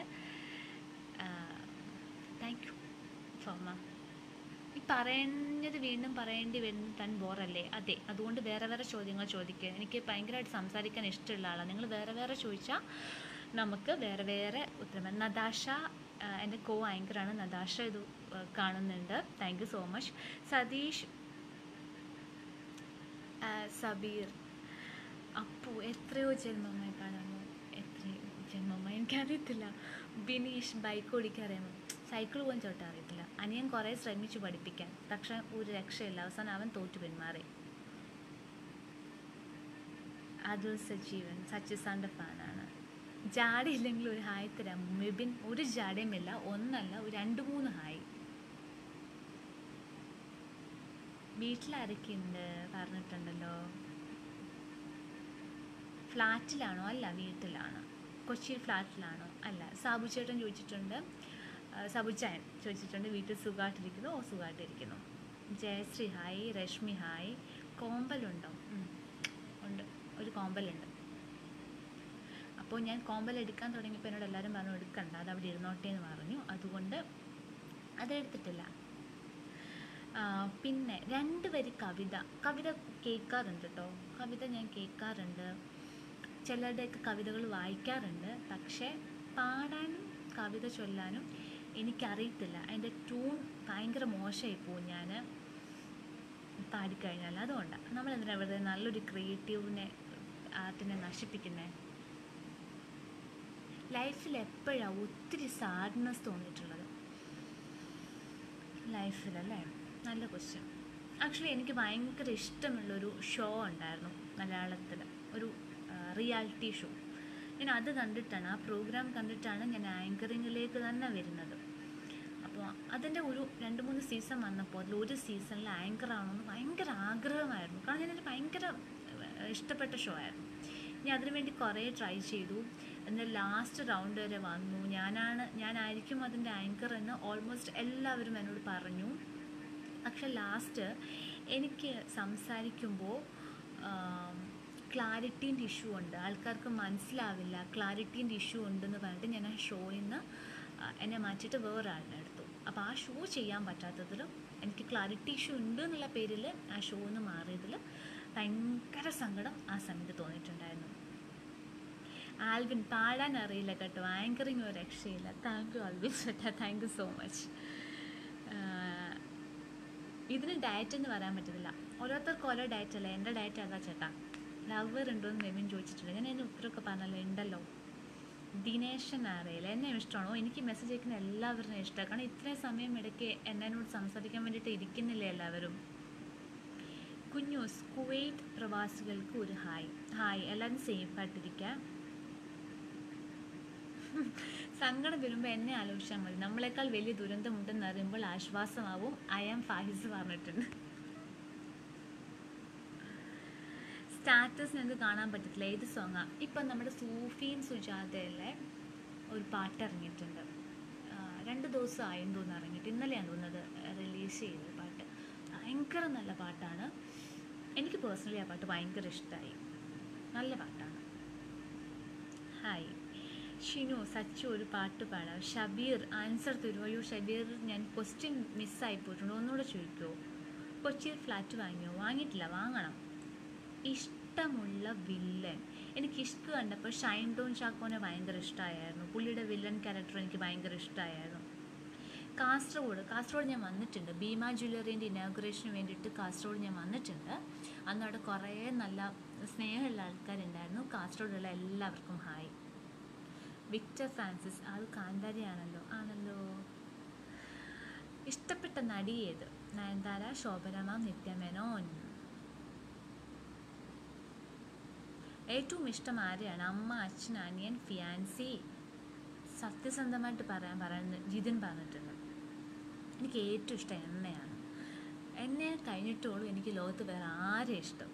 Thank you Soma. ഈ പറയുന്നത് വീണ്ടും പറയേണ്ടി വരുന്ന താൻ ബോറല്ലേ? അതെ, അതുകൊണ്ട് വേറെ വേറെ ചോദ്യങ്ങൾ ചോദിക്കുക. എനിക്ക് ഭയങ്കരമായിട്ട് സംസാരിക്കാൻ ഇഷ്ടമുള്ള ആളാണ്. നിങ്ങൾ വേറെ വേറെ ചോദിച്ചാൽ നമുക്ക് വേറെ വേറെ ഉത്തരം. നദാഷ എൻ്റെ കോ ആങ്കറാണ്. നദാഷ ഇത് കാണുന്നുണ്ട്, thank you so much. Satheesh, Sabeer, Appu, എത്രയോ ജന്മമായി കാണുന്നു. എത്രയോ ജന്മമായി എനിക്കറിയത്തില്ല. ബിനീഷ്, ബൈക്ക് ഓടിക്കറിയാമോ? സൈക്കിൾ പോകാൻ ചോട്ടാ അറിയത്തില്ല. അനിയൻ കുറേ ശ്രമിച്ചു പഠിപ്പിക്കാൻ, പക്ഷെ ഒരു രക്ഷയില്ല. അവസാനം അവൻ തോറ്റു പിന്മാറി. അതുൽ സജീവൻ, സച്ചിസാൻ്റെ ഫാനാണ്. ജാടയില്ലെങ്കിൽ ഒരു ഹായ് തരാം. മെബിൻ, ഒരു ജാടയുമില്ല, ഒന്നല്ല, ഒരു രണ്ട് മൂന്ന് ഹായ്. വീട്ടിലാരൊക്കെയുണ്ട് പറഞ്ഞിട്ടുണ്ടല്ലോ. ഫ്ലാറ്റിലാണോ? അല്ല, വീട്ടിലാണ്. കൊച്ചിയിൽ ഫ്ലാറ്റിലാണോ? അല്ല. സാബു ചേട്ടൻ ചോദിച്ചിട്ടുണ്ട്, സബുച്ചായൻ ചോദിച്ചിട്ടുണ്ട്, വീട്ടിൽ സുഖമായിട്ടിരിക്കുന്നു? ഓ, സുഖമായിട്ടിരിക്കുന്നു. ജയശ്രീ ഹായ്. രശ്മി ഹായ്. കോമ്പലുണ്ടോ? ഉണ്ട്, ഒരു കോമ്പലുണ്ട്. അപ്പോൾ ഞാൻ കോമ്പൽ എടുക്കാൻ തുടങ്ങിയപ്പോൾ എന്നോട് എല്ലാവരും പറഞ്ഞു എടുക്കണ്ട, അത് അവിടെ ഇരുന്നോട്ടേ എന്ന് പറഞ്ഞു. അതുകൊണ്ട് അതെടുത്തിട്ടില്ല. പിന്നെ രണ്ട് വരി കവിത. കവിത കേൾക്കാറുണ്ട് കേട്ടോ, കവിത ഞാൻ കേൾക്കാറുണ്ട്. ചിലരുടെയൊക്കെ കവിതകൾ വായിക്കാറുണ്ട്. പക്ഷേ പാടാനും കവിത ചൊല്ലാനും എനിക്കറിയത്തില്ല. അതിൻ്റെ ട്യൂൺ ഭയങ്കര മോശമായി പോവും ഞാൻ പാടിക്കഴിഞ്ഞാൽ. അതുകൊണ്ടാണ് നമ്മളെന്തിനാ വെറുതെ നല്ലൊരു ക്രിയേറ്റീവിനെ ആർട്ടിനെ നശിപ്പിക്കുന്നത്? ലൈഫിൽ എപ്പോഴാണ് ഒത്തിരി സാഡ്നെസ് തോന്നിയിട്ടുള്ളത്? ലൈഫിലല്ലേ? നല്ല ക്വസ്റ്റ്യൻ. ആക്ച്വലി എനിക്ക് ഭയങ്കര ഇഷ്ടമുള്ളൊരു ഷോ ഉണ്ടായിരുന്നു മലയാളത്തിൽ, ഒരു റിയാലിറ്റി ഷോ. ഞാൻ അത് കണ്ടിട്ടാണ്, ആ പ്രോഗ്രാം കണ്ടിട്ടാണ് ഞാൻ ആങ്കറിങ്ങിലേക്ക് തന്നെ വരുന്നത്. അപ്പോൾ അതിൻ്റെ ഒരു രണ്ട് മൂന്ന് സീസൺ വന്നപ്പോൾ അതിൽ ഒരു സീസണിൽ ആങ്കർ ആവണമെന്ന് ഭയങ്കര ആഗ്രഹമായിരുന്നു. കാരണം ഞാനൊരു ഭയങ്കര ഇഷ്ടപ്പെട്ട ഷോ ആയിരുന്നു. ഞാൻ അതിനുവേണ്ടി കുറേ ട്രൈ ചെയ്തു. എന്നാൽ ലാസ്റ്റ് റൗണ്ട് വരെ വന്നു. ഞാനാണ് ഞാനായിരിക്കും അതിൻ്റെ ആങ്കർ എന്ന് ഓൾമോസ്റ്റ് എല്ലാവരും എന്നോട് പറഞ്ഞു. പക്ഷെ ലാസ്റ്റ് എനിക്ക് സംസാരിക്കുമ്പോൾ ക്ലാരിറ്റീൻ്റെ ഇഷ്യൂ ഉണ്ട്, ആൾക്കാർക്ക് മനസ്സിലാവില്ല, ക്ലാരിറ്റീൻ്റെ ഇഷ്യൂ ഉണ്ടെന്ന് പറഞ്ഞിട്ട് ഞാൻ ആ ഷോയിൽ നിന്ന് എന്നെ മാറ്റിയിട്ട് വേറെ ആളിനെ എടുത്തു. അപ്പോൾ ആ ഷോ ചെയ്യാൻ പറ്റാത്തതിൽ എനിക്ക് ക്ലാരിറ്റി ഇഷ്യൂ ഉണ്ട് എന്നുള്ള പേരിൽ ആ ഷോ നിന്ന് മാറിയതിൽ ഭയങ്കര സങ്കടം ആ സമയത്ത് തോന്നിയിട്ടുണ്ടായിരുന്നു. ആൽവിൻ പാടാൻ അറിയില്ല കേട്ടോ, ആങ്കറിങ് ഒരു രക്ഷയില്ല. താങ്ക് യു ആൽവിൻ ചേട്ടാ, താങ്ക് യു സോ മച്ച്. ഇതിന് ഡയറ്റ് എന്ന് പറയാൻ പറ്റത്തില്ല, ഓരോരുത്തർക്കും ഓരോ ഡയറ്റ് അല്ലേ. എൻ്റെ ഡയറ്റ് അതാ ചേട്ടാ. ലവർ ഉണ്ടോ എന്ന് മെമിൻ ചോദിച്ചിട്ടുണ്ട്. ഞാൻ അതിന് ഉത്തരമൊക്കെ പറഞ്ഞല്ലോ, ഉണ്ടല്ലോ. ദിനേശൻ അറിയില്ല, എന്നെ ഇഷ്ടമാണോ? എനിക്ക് മെസ്സേജ് അയക്കുന്ന എല്ലാവരും ഇഷ്ടമാണ്. കാരണം ഇത്രയും സമയം ഇടയ്ക്ക് എന്നോട് സംസാരിക്കാൻ വേണ്ടിയിട്ട് ഇരിക്കുന്നില്ലേ എല്ലാവരും. കുഞ്ഞൂസ് കുവൈറ്റ് പ്രവാസികൾക്ക് ഒരു ഹായ്. ഹായ്, എല്ലാവരും സേഫായിട്ടിരിക്കാം. സങ്കടം വരുമ്പോൾ എന്നെ ആലോചിച്ചാൽ മതി, നമ്മളെക്കാൾ വലിയ ദുരന്തമുണ്ടെന്ന് അറിയുമ്പോൾ ആശ്വാസമാവും. ഐ ആം ഫാഹിസ് പറഞ്ഞിട്ടുണ്ട്. സ്റ്റാറ്റസ് ഞങ്ങൾക്ക് കാണാൻ പറ്റത്തില്ല. ഏത് സോങ്ങാണ്? ഇപ്പം നമ്മുടെ സൂഫിയും സുജാതയിലെ ഒരു പാട്ട് ഇറങ്ങിയിട്ടുണ്ട്. രണ്ട് ദിവസം ആയെന്ന് തോന്നുന്നു ഇറങ്ങിയിട്ട്. ഇന്നലെയാണ് തോന്നുന്നത് റിലീസ് ചെയ്ത പാട്ട്. ഭയങ്കര നല്ല പാട്ടാണ്. എനിക്ക് പേഴ്സണലി ആ പാട്ട് ഭയങ്കര ഇഷ്ടമായി. നല്ല പാട്ടാണ്. ഹായ് ഷിനു, സച്ചു ഒരു പാട്ട് പാടാം. ഷബീർ ആൻസർ തരുമോ? ഷബീർ, ഞാൻ ക്വസ്റ്റ്യൻ മിസ്സായി പോയിട്ടുണ്ട്, ഒന്നുകൂടെ ചോദിക്കുമോ? കൊച്ചിയിൽ ഫ്ലാറ്റ് വാങ്ങിയോ? വാങ്ങിയിട്ടില്ല, വാങ്ങണം. ഇഷ്ടമുള്ള വില്ലൻ, എനിക്ക് ഇഷ്ക് കണ്ടപ്പോൾ ഷൈൻ ടോൺ ചാക്കോനെ ഭയങ്കര ഇഷ്ടമായിരുന്നു. പുള്ളിയുടെ വില്ലൻ ക്യാരക്ടർ എനിക്ക് ഭയങ്കര ഇഷ്ടമായിരുന്നു. കാസർഗോഡ് കാസർഗോഡ് ഞാൻ വന്നിട്ടുണ്ട്. ഭീമ ജ്വല്ലറീൻ്റെ ഇനാഗുറേഷന് വേണ്ടിയിട്ട് കാസർഗോഡ് ഞാൻ വന്നിട്ടുണ്ട്. അന്ന് അവിടെ കുറേ നല്ല സ്നേഹമുള്ള ആൾക്കാരുണ്ടായിരുന്നു. കാസർഗോഡുള്ള എല്ലാവർക്കും ഹായ്. വിക്ടർ ഫ്രാൻസിസ്, അത് കാന്താരിയാണല്ലോ. ആണല്ലോ. ഇഷ്ടപ്പെട്ട നടി ഏത്? നയൻതാര, ശോഭന മാം, നിത്യ മേനോൻ. ഏറ്റവും ഇഷ്ടം ആരെയാണ്? അമ്മ, അച്ഛൻ, അനിയൻ, ഫിയാൻസി. സത്യസന്ധമായിട്ട് പറയാൻ പറയുന്നത് ജിതിൻ പറഞ്ഞിട്ടുണ്ട്. എനിക്ക് ഏറ്റവും ഇഷ്ടം എന്നെയാണ്. എന്നെ കഴിഞ്ഞിട്ടുള്ളൂ എനിക്ക് ലോകത്ത് വേറെ ആരെയും ഇഷ്ടം,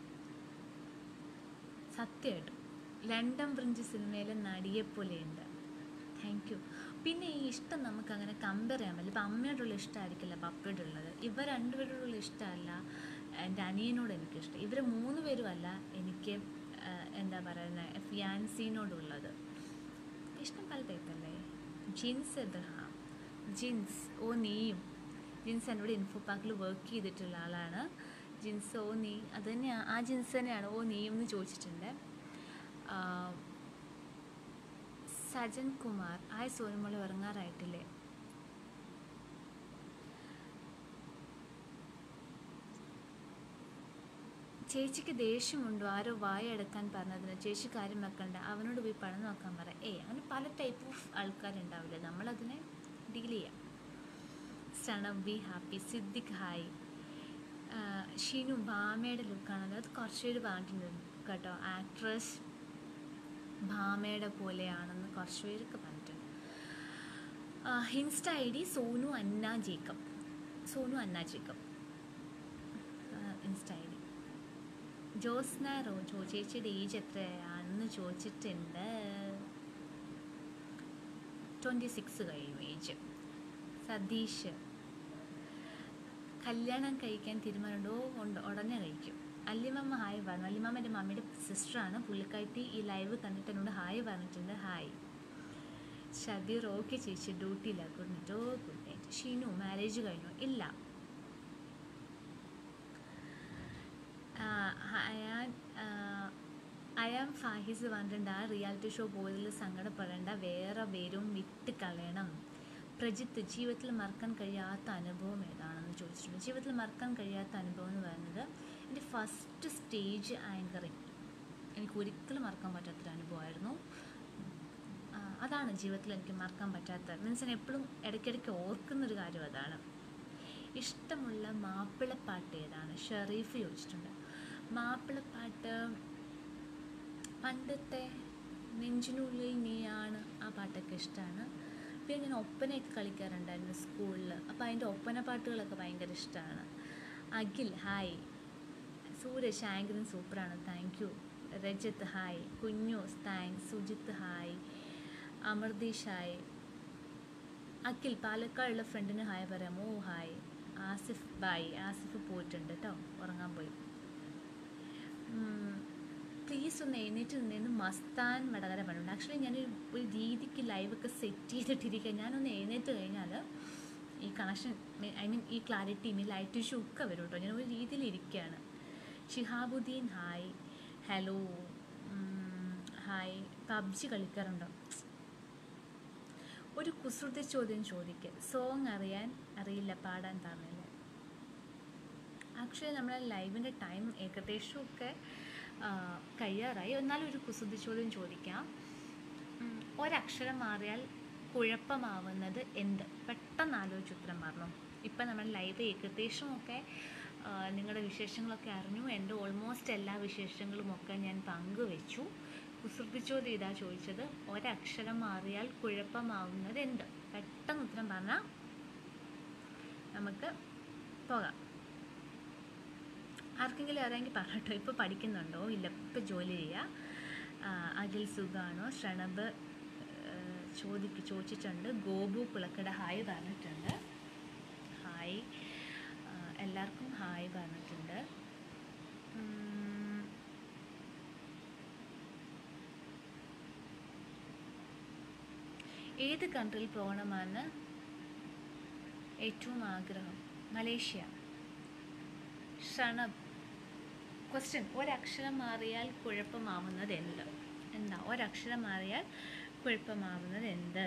സത്യമായിട്ടും. ലണ്ടൻ ബ്രിഡ്ജ് സിനിമയിലെ നടിയെപ്പോലെയുണ്ട്. Thank you. പിന്നെ ഈ ഇഷ്ടം നമുക്കങ്ങനെ കമ്പയർ ചെയ്യാൻ പറ്റില്ല. ഇപ്പം അമ്മയോടുള്ള ഇഷ്ടമായിരിക്കില്ല പപ്പയോടുള്ളത്. ഇവർ രണ്ടുപേരോടുള്ള ഇഷ്ടമല്ല എൻ്റെ അനിയനോട് എനിക്കിഷ്ടം. ഇവർ മൂന്ന് പേരുമല്ല എനിക്ക് എന്താ പറയുന്നത് ഫിയാൻസിനോടുള്ളത് ഇഷ്ടം. പല ടൈപ്പല്ലേ. ജിൻസ് എബ്രഹാം, ജിൻസ് ഓ നീയും. ജിൻസ് എന്നോട് ഇൻഫോ പാർക്കിൽ വർക്ക് ചെയ്തിട്ടുള്ള ആളാണ്. ജിൻസ് ഓ നീ, അത് തന്നെയാണ്, ആ ജിൻസ് തന്നെയാണ് ഓ നീയും എന്ന് ചോദിച്ചിട്ടുണ്ട്. സജൻ കുമാർ, ആയ സോനുമോളെ ഉറങ്ങാറായിട്ടില്ലേ? ചേച്ചിക്ക് ദേഷ്യമുണ്ടോ ആരോ വായ എടുക്കാൻ പറഞ്ഞതിന്? ചേച്ചി കാര്യം വെക്കണ്ട, അവനോട് പോയി പണം നോക്കാൻ പറ. ഏയ് അങ്ങനെ പല ടൈപ്പ് ഓഫ് ആൾക്കാരുണ്ടാവില്ലേ, നമ്മളതിനെ ഡീൽ ചെയ്യാം. Sanam be happy. Siddique hi. Shinu ഭാമയുടെ ലുക്കാണല്ലോ, അത് കുറച്ചുപേര് പറഞ്ഞിട്ടുണ്ട് കേട്ടോ. ആക്ട്രസ് ഭാമയുടെ പോലെയാണെന്ന് കുറച്ച് പേരൊക്കെ പറഞ്ഞിട്ടുണ്ട്. Insta I D Sonu Anna Jacob. Sonu Anna Jacob insta I D. Josna Rojo, ചേച്ചിയുടെ ഏജ് എത്രയാണെന്ന് ചോദിച്ചിട്ടുണ്ട്. ട്വൻറ്റി സിക്സ് കഴിയും ഏജ്. സതീഷ്, കല്യാണം കഴിക്കാൻ തീരുമാനമുണ്ടോ? ഉണ്ട്, ഉടനെ കഴിക്കും. അല്ലിമമ്മ ഹായ് പറഞ്ഞു. അല്ലിമമ്മ എൻ്റെ മമ്മിയുടെ സിസ്റ്ററാണ്. പുള്ളിക്കാരി ഈ ലൈവ് കണ്ടിട്ട് എന്നോട് ഹായ് പറഞ്ഞിട്ടുണ്ട്. ഹായ്. ഷബീർ, ഓക്കെ ചേച്ചി ഡ്യൂട്ടിയില്ല. Good night. ഓ ഗുഡ് നൈറ്റ്. ഷീനു മാരേജ് കഴിഞ്ഞു? ഇല്ല. അയാൻ അയാം ഫാഹിസ് പറഞ്ഞിട്ടുണ്ട് ആ റിയാലിറ്റി ഷോ പോയതിൽ സങ്കടപ്പെടേണ്ട, വേറെ പേരും വിട്ട് കളയണം. പ്രജിത്ത്, ജീവിതത്തിൽ മറക്കാൻ കഴിയാത്ത അനുഭവം ഏതാണെന്ന് ചോദിച്ചിട്ടുണ്ട്. ജീവിതത്തിൽ മറക്കാൻ കഴിയാത്ത അനുഭവം എന്ന് പറയുന്നത് എൻ്റെ ഫസ്റ്റ് സ്റ്റേജ് ആങ്കറിങ് എനിക്ക് ഒരിക്കലും മറക്കാൻ പറ്റാത്തൊരു അനുഭവമായിരുന്നു. അതാണ് ജീവിതത്തിൽ എനിക്ക് മറക്കാൻ പറ്റാത്ത, മീൻസ് ഞാൻ എപ്പോഴും ഇടയ്ക്കിടയ്ക്ക് ഓർക്കുന്നൊരു കാര്യം അതാണ്. ഇഷ്ടമുള്ള മാപ്പിളപ്പാട്ട് ഏതാണ്? ഷെറീഫ് ചോദിച്ചിട്ടുണ്ട്. മാപ്പിളപ്പാട്ട് പണ്ടത്തെ നെഞ്ചിനുള്ളിൽ നീയാണ്, ആ പാട്ടൊക്കെ ഇഷ്ടമാണ്. പിന്നെ ഞാൻ ഒപ്പനയൊക്കെ കളിക്കാറുണ്ടായിരുന്നു സ്കൂളിൽ. അപ്പോൾ അതിൻ്റെ ഒപ്പന പാട്ടുകളൊക്കെ ഭയങ്കര ഇഷ്ടമാണ്. അഖിൽ ഹായ്. സൂരജ് ആങ്കറിങ് സൂപ്പറാണ്, thank you. Rajith hi. Kunju thanks. Sujith hi. Amardeesh hi. Akhil പാലക്കാടുള്ള ഫ്രണ്ടിന് ഹായ് പറയാമോ? ഹായ്. ആസിഫ് ബായ്. ആസിഫ് പോയിട്ടുണ്ട് കേട്ടോ, ഉറങ്ങാൻ പോയി. പ്ലീസ് ഒന്ന് എഴുന്നേറ്റ് നിന്നേന്ന് മസ്താൻ വടകര പറഞ്ഞിട്ടുണ്ട്. ആക്ച്വലി ഞാനൊരു ഒരു രീതിക്ക് ലൈവൊക്കെ സെറ്റ് ചെയ്തിട്ടിരിക്കുക. ഞാനൊന്ന് എഴുന്നേറ്റ് കഴിഞ്ഞാൽ ഈ കണക്ഷൻ ഐ മീൻ ഈ ക്ലാരിറ്റിയും ഈ ലൈറ്റ് ഇഷ്യൂ ഒക്കെ വരും കേട്ടോ. ഞാൻ ഒരു രീതിയിലിരിക്കുകയാണ്. Shihabuddin hi. Hello hi. PUBG കളിക്കാറുണ്ടോ? ഒരു കുസൃതി ചോദ്യം ചോദിക്കുക. സോങ് അറിയാൻ അറിയില്ല, പാടാൻ പറഞ്ഞില്ല. ആക്ച്വലി നമ്മളെ ലൈവിൻ്റെ ടൈം ഏകദേശമൊക്കെ കഴിയാറായി. എന്നാലും ഒരു കുസൃതി ചോദ്യം ചോദിക്കാം. ഒരക്ഷരം മാറിയാൽ കുഴപ്പമാവുന്നത് എന്ത്? പെട്ടെന്ന് ആലോചിച്ച് ഉത്തരം പറഞ്ഞോ. ഇപ്പം നമ്മൾ ലൈവ് ഏകദേശമൊക്കെ നിങ്ങളുടെ വിശേഷങ്ങളൊക്കെ അറിഞ്ഞു. എൻ്റെ ഓൾമോസ്റ്റ് എല്ലാ വിശേഷങ്ങളുമൊക്കെ ഞാൻ പങ്കുവെച്ചു. കുസൃതി ചോദ്യം ഇതാ ചോദിച്ചത്, ഒരക്ഷരം മാറിയാൽ കുഴപ്പമാവുന്നത് എന്ത്? പെട്ടെന്ന് ഉത്തരം പറഞ്ഞാൽ നമുക്ക് പോകാം. ആർക്കെങ്കിലും അറിയാമെങ്കിൽ പറഞ്ഞിട്ടോ. ഇപ്പോൾ പഠിക്കുന്നുണ്ടോ? ഇല്ല, ഇപ്പോൾ ജോലി ചെയ്യുക. അഖിൽ സുഖാണോ? ഷണബ് ചോദിക്ക് ചോദിച്ചിട്ടുണ്ട്. ഗോപു കുളക്കട ഹായ് പറഞ്ഞിട്ടുണ്ട്. ഹായ്. എല്ലാവർക്കും ഹായ് പറഞ്ഞിട്ടുണ്ട്. ഏത് കൺട്രിയിൽ പോകണമെന്ന് ഏറ്റവും ആഗ്രഹം? മലേഷ്യ. ഷണബ് ക്വസ്റ്റ്യൻ, ഒരക്ഷരം മാറിയാൽ കുഴപ്പമാവുന്നത് എന്ത്? എന്താ ഒരക്ഷരം മാറിയാൽ കുഴപ്പമാവുന്നത് എന്ത്?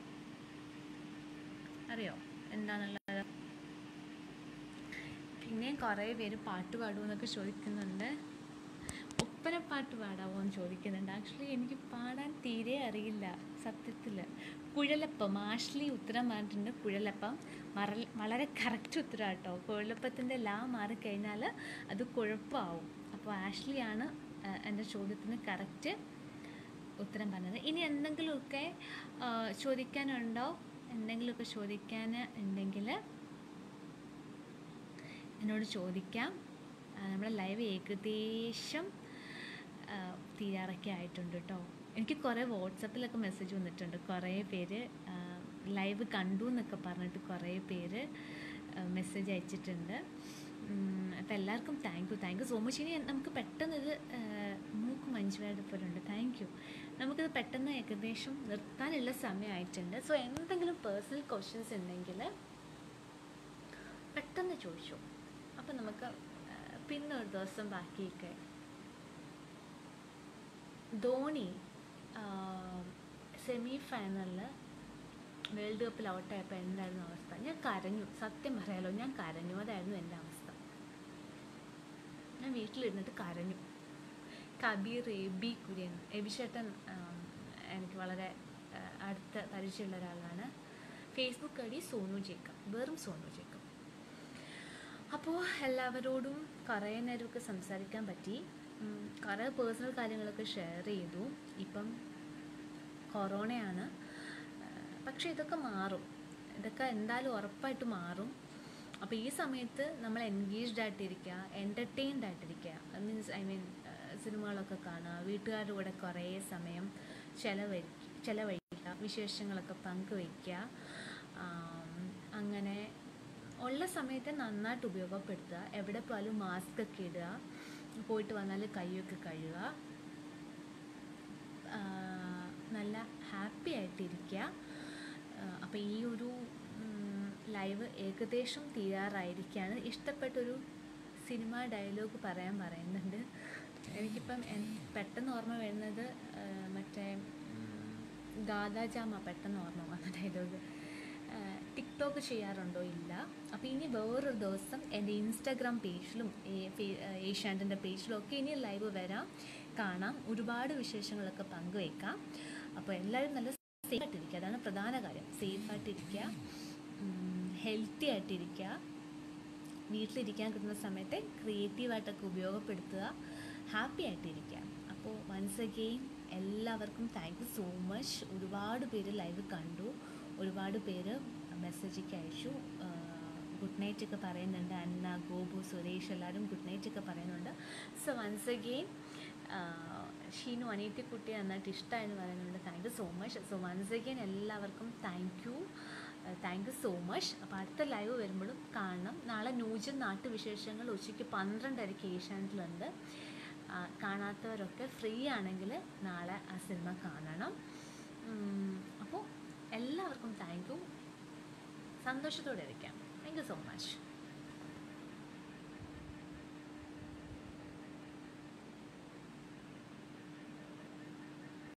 അറിയോ എന്താണെന്നുള്ളത്? പിന്നെയും കുറേ പേര് പാട്ട് പാടുമെന്നൊക്കെ ചോദിക്കുന്നുണ്ട്. ഒപ്പനപ്പാട്ട് പാടാമോ എന്ന് ചോദിക്കുന്നുണ്ട്. ആക്ച്വലി എനിക്ക് പാടാൻ തീരെ അറിയില്ല സത്യത്തിൽ. കുഴലപ്പം ആഷ്ലി ഉത്തരം പറഞ്ഞിട്ടുണ്ട്. കുഴലപ്പം മറ വളരെ കറക്റ്റ് ഉത്തരം കേട്ടോ. കുഴലപ്പത്തിൻ്റെ ലാ മാറിക്കഴിഞ്ഞാൽ അത് കുഴപ്പമാവും. അപ്പോൾ ആഷ്ലിയാണ് എൻ്റെ ചോദ്യത്തിന് കറക്റ്റ് ഉത്തരം പറഞ്ഞത്. ഇനി എന്തെങ്കിലുമൊക്കെ ചോദിക്കാനുണ്ടോ? എന്തെങ്കിലുമൊക്കെ ചോദിക്കാൻ ഉണ്ടെങ്കിൽ എന്നോട് ചോദിക്കാം. നമ്മുടെ ലൈവ് ഏകദേശം തീരാറൊക്കെ ആയിട്ടുണ്ട് കേട്ടോ. എനിക്ക് കുറേ വാട്സപ്പിലൊക്കെ മെസ്സേജ് വന്നിട്ടുണ്ട്. കുറേ പേര് ലൈവ് കണ്ടു എന്നൊക്കെ പറഞ്ഞിട്ട് കുറേ പേര് മെസ്സേജ് അയച്ചിട്ടുണ്ട്. അപ്പോൾ എല്ലാവർക്കും thank you thank you so much. ഇനി നമുക്ക് പെട്ടെന്ന് ഇത് മൂക്ക് മഞ്ജുവായിട്ട് പോലുണ്ട്. Thank you. നമുക്കിത് പെട്ടെന്ന് ഏകദേശം നിർത്താനുള്ള സമയമായിട്ടുണ്ട്. സോ എന്തെങ്കിലും പേഴ്സണൽ ക്വസ്റ്റ്യൻസ് ഉണ്ടെങ്കിൽ പെട്ടെന്ന് ചോദിച്ചു. അപ്പം നമുക്ക് പിന്നെ ഒരു ദിവസം ബാക്കിയൊക്കെ. ധോണി സെമി ഫൈനലിൽ വേൾഡ് കപ്പിൽ ഔട്ടായപ്പോൾ എന്തായിരുന്നു അവസ്ഥ? ഞാൻ കരഞ്ഞു, സത്യം പറയാലോ, ഞാൻ കരഞ്ഞു. അതായിരുന്നു എൻ്റെ അവസ്ഥ. ഞാൻ വീട്ടിലിരുന്നിട്ട് കരഞ്ഞു. കബീർ എബി കുര്യൻ, എബി ചേട്ടൻ എനിക്ക് വളരെ അടുത്ത പരിചയമുള്ള ഒരാളാണ്. Facebook I D Sonu Jacob, വെറും സോനു ജേക്കബ്. അപ്പോൾ എല്ലാവരോടും കുറേ നേരമൊക്കെ സംസാരിക്കാൻ പറ്റി. കുറേ പേഴ്സണൽ കാര്യങ്ങളൊക്കെ ഷെയർ ചെയ്തു. ഇപ്പം കൊറോണയാണ്, പക്ഷേ ഇതൊക്കെ മാറും. ഇതൊക്കെ എന്തായാലും ഉറപ്പായിട്ട് മാറും. അപ്പോൾ ഈ സമയത്ത് നമ്മൾ എൻഗേജ്ഡ് ആയിട്ടിരിക്കുക, എൻ്റർടൈൻഡ് ആയിട്ടിരിക്കുക. മീൻസ് ഐ മീൻ സിനിമകളൊക്കെ കാണുക, വീട്ടുകാരുടെ കൂടെ കുറേ സമയം ചിലവഴി ചിലവഴിക്കുക, വിശേഷങ്ങളൊക്കെ പങ്കുവയ്ക്കുക. അങ്ങനെ ഉള്ള സമയത്ത് നന്നായിട്ട് ഉപയോഗപ്പെടുത്തുക. എവിടെ പോയാലും മാസ്ക് ഒക്കെ ഇടുക, പോയിട്ട് വന്നാൽ കൈയൊക്കെ കഴുകുക, നല്ല ഹാപ്പി ആയിട്ടിരിക്കുക. അപ്പോൾ ഈ ഒരു ലൈവ് ഏകദേശം തീരാറായിരിക്കുകയാണ്. ഇഷ്ടപ്പെട്ടൊരു സിനിമ ഡയലോഗ് പറയാൻ പറയുന്നുണ്ട്. എനിക്കിപ്പം പെട്ടെന്ന് ഓർമ്മ വരുന്നത് മറ്റേ ഗാദാജാമ പെട്ടെന്ന് ഓർമ്മ വന്ന ഡയലോഗ്. ടിക്ടോക്ക് ചെയ്യാറുണ്ടോ? ഇല്ല. അപ്പോൾ ഇനി വേറൊരു ദിവസം എൻ്റെ ഇൻസ്റ്റാഗ്രാം പേജിലും ഏഷ്യാനെറ്റിൻ്റെ പേജിലും ഒക്കെ ഇനി ലൈവ് വരാം, കാണാം, ഒരുപാട് വിശേഷങ്ങളൊക്കെ പങ്കുവയ്ക്കാം. അപ്പോൾ എല്ലാവരും നല്ല സേഫായിട്ടിരിക്കുക, അതാണ് പ്രധാന കാര്യം. സേഫായിട്ടിരിക്കുക, ഹെൽത്തി ആയിട്ടിരിക്കുക, വീട്ടിലിരിക്കാൻ കിട്ടുന്ന സമയത്ത് ക്രിയേറ്റീവായിട്ടൊക്കെ ഉപയോഗപ്പെടുത്തുക, ഹാപ്പി ആയിട്ടിരിക്കുക. അപ്പോൾ വൺസ് അഗെയിൻ എല്ലാവർക്കും താങ്ക് യു സോ മച്ച്. ഒരുപാട് പേര് ലൈവ് കണ്ടു, ഒരുപാട് പേര് മെസ്സേജൊക്കെ അയച്ചു, ഗുഡ് നൈറ്റൊക്കെ പറയുന്നുണ്ട്. അന്ന, ഗോപു, സുരേഷ് എല്ലാവരും ഗുഡ് നൈറ്റൊക്കെ പറയുന്നുണ്ട്. സോ വൺസ് അഗെയിൻ ഷീനു അനീറ്റിക്കുട്ടി നന്നായിട്ട് ഇഷ്ടമായെന്ന് പറയുന്നുണ്ട്. Thank you so much. So once again എല്ലാവർക്കും thank you thank you so much. അപ്പോൾ അടുത്ത ലൈവ് വരുമ്പോഴും കാണണം. നാളെ ന്യൂജൻ നാട്ടുവിശേഷങ്ങൾ ഉച്ചയ്ക്ക് പന്ത്രണ്ടരയ്ക്ക് ഏഷ്യാനെറ്റിലുണ്ട്. കാണാത്തവരൊക്കെ ഫ്രീ ആണെങ്കിൽ നാളെ ആ സിനിമ കാണണം. അപ്പോൾ എല്ലാവർക്കും താങ്ക് യു. സന്തോഷത്തോടെ ഇരിക്കാം. Thank you so much.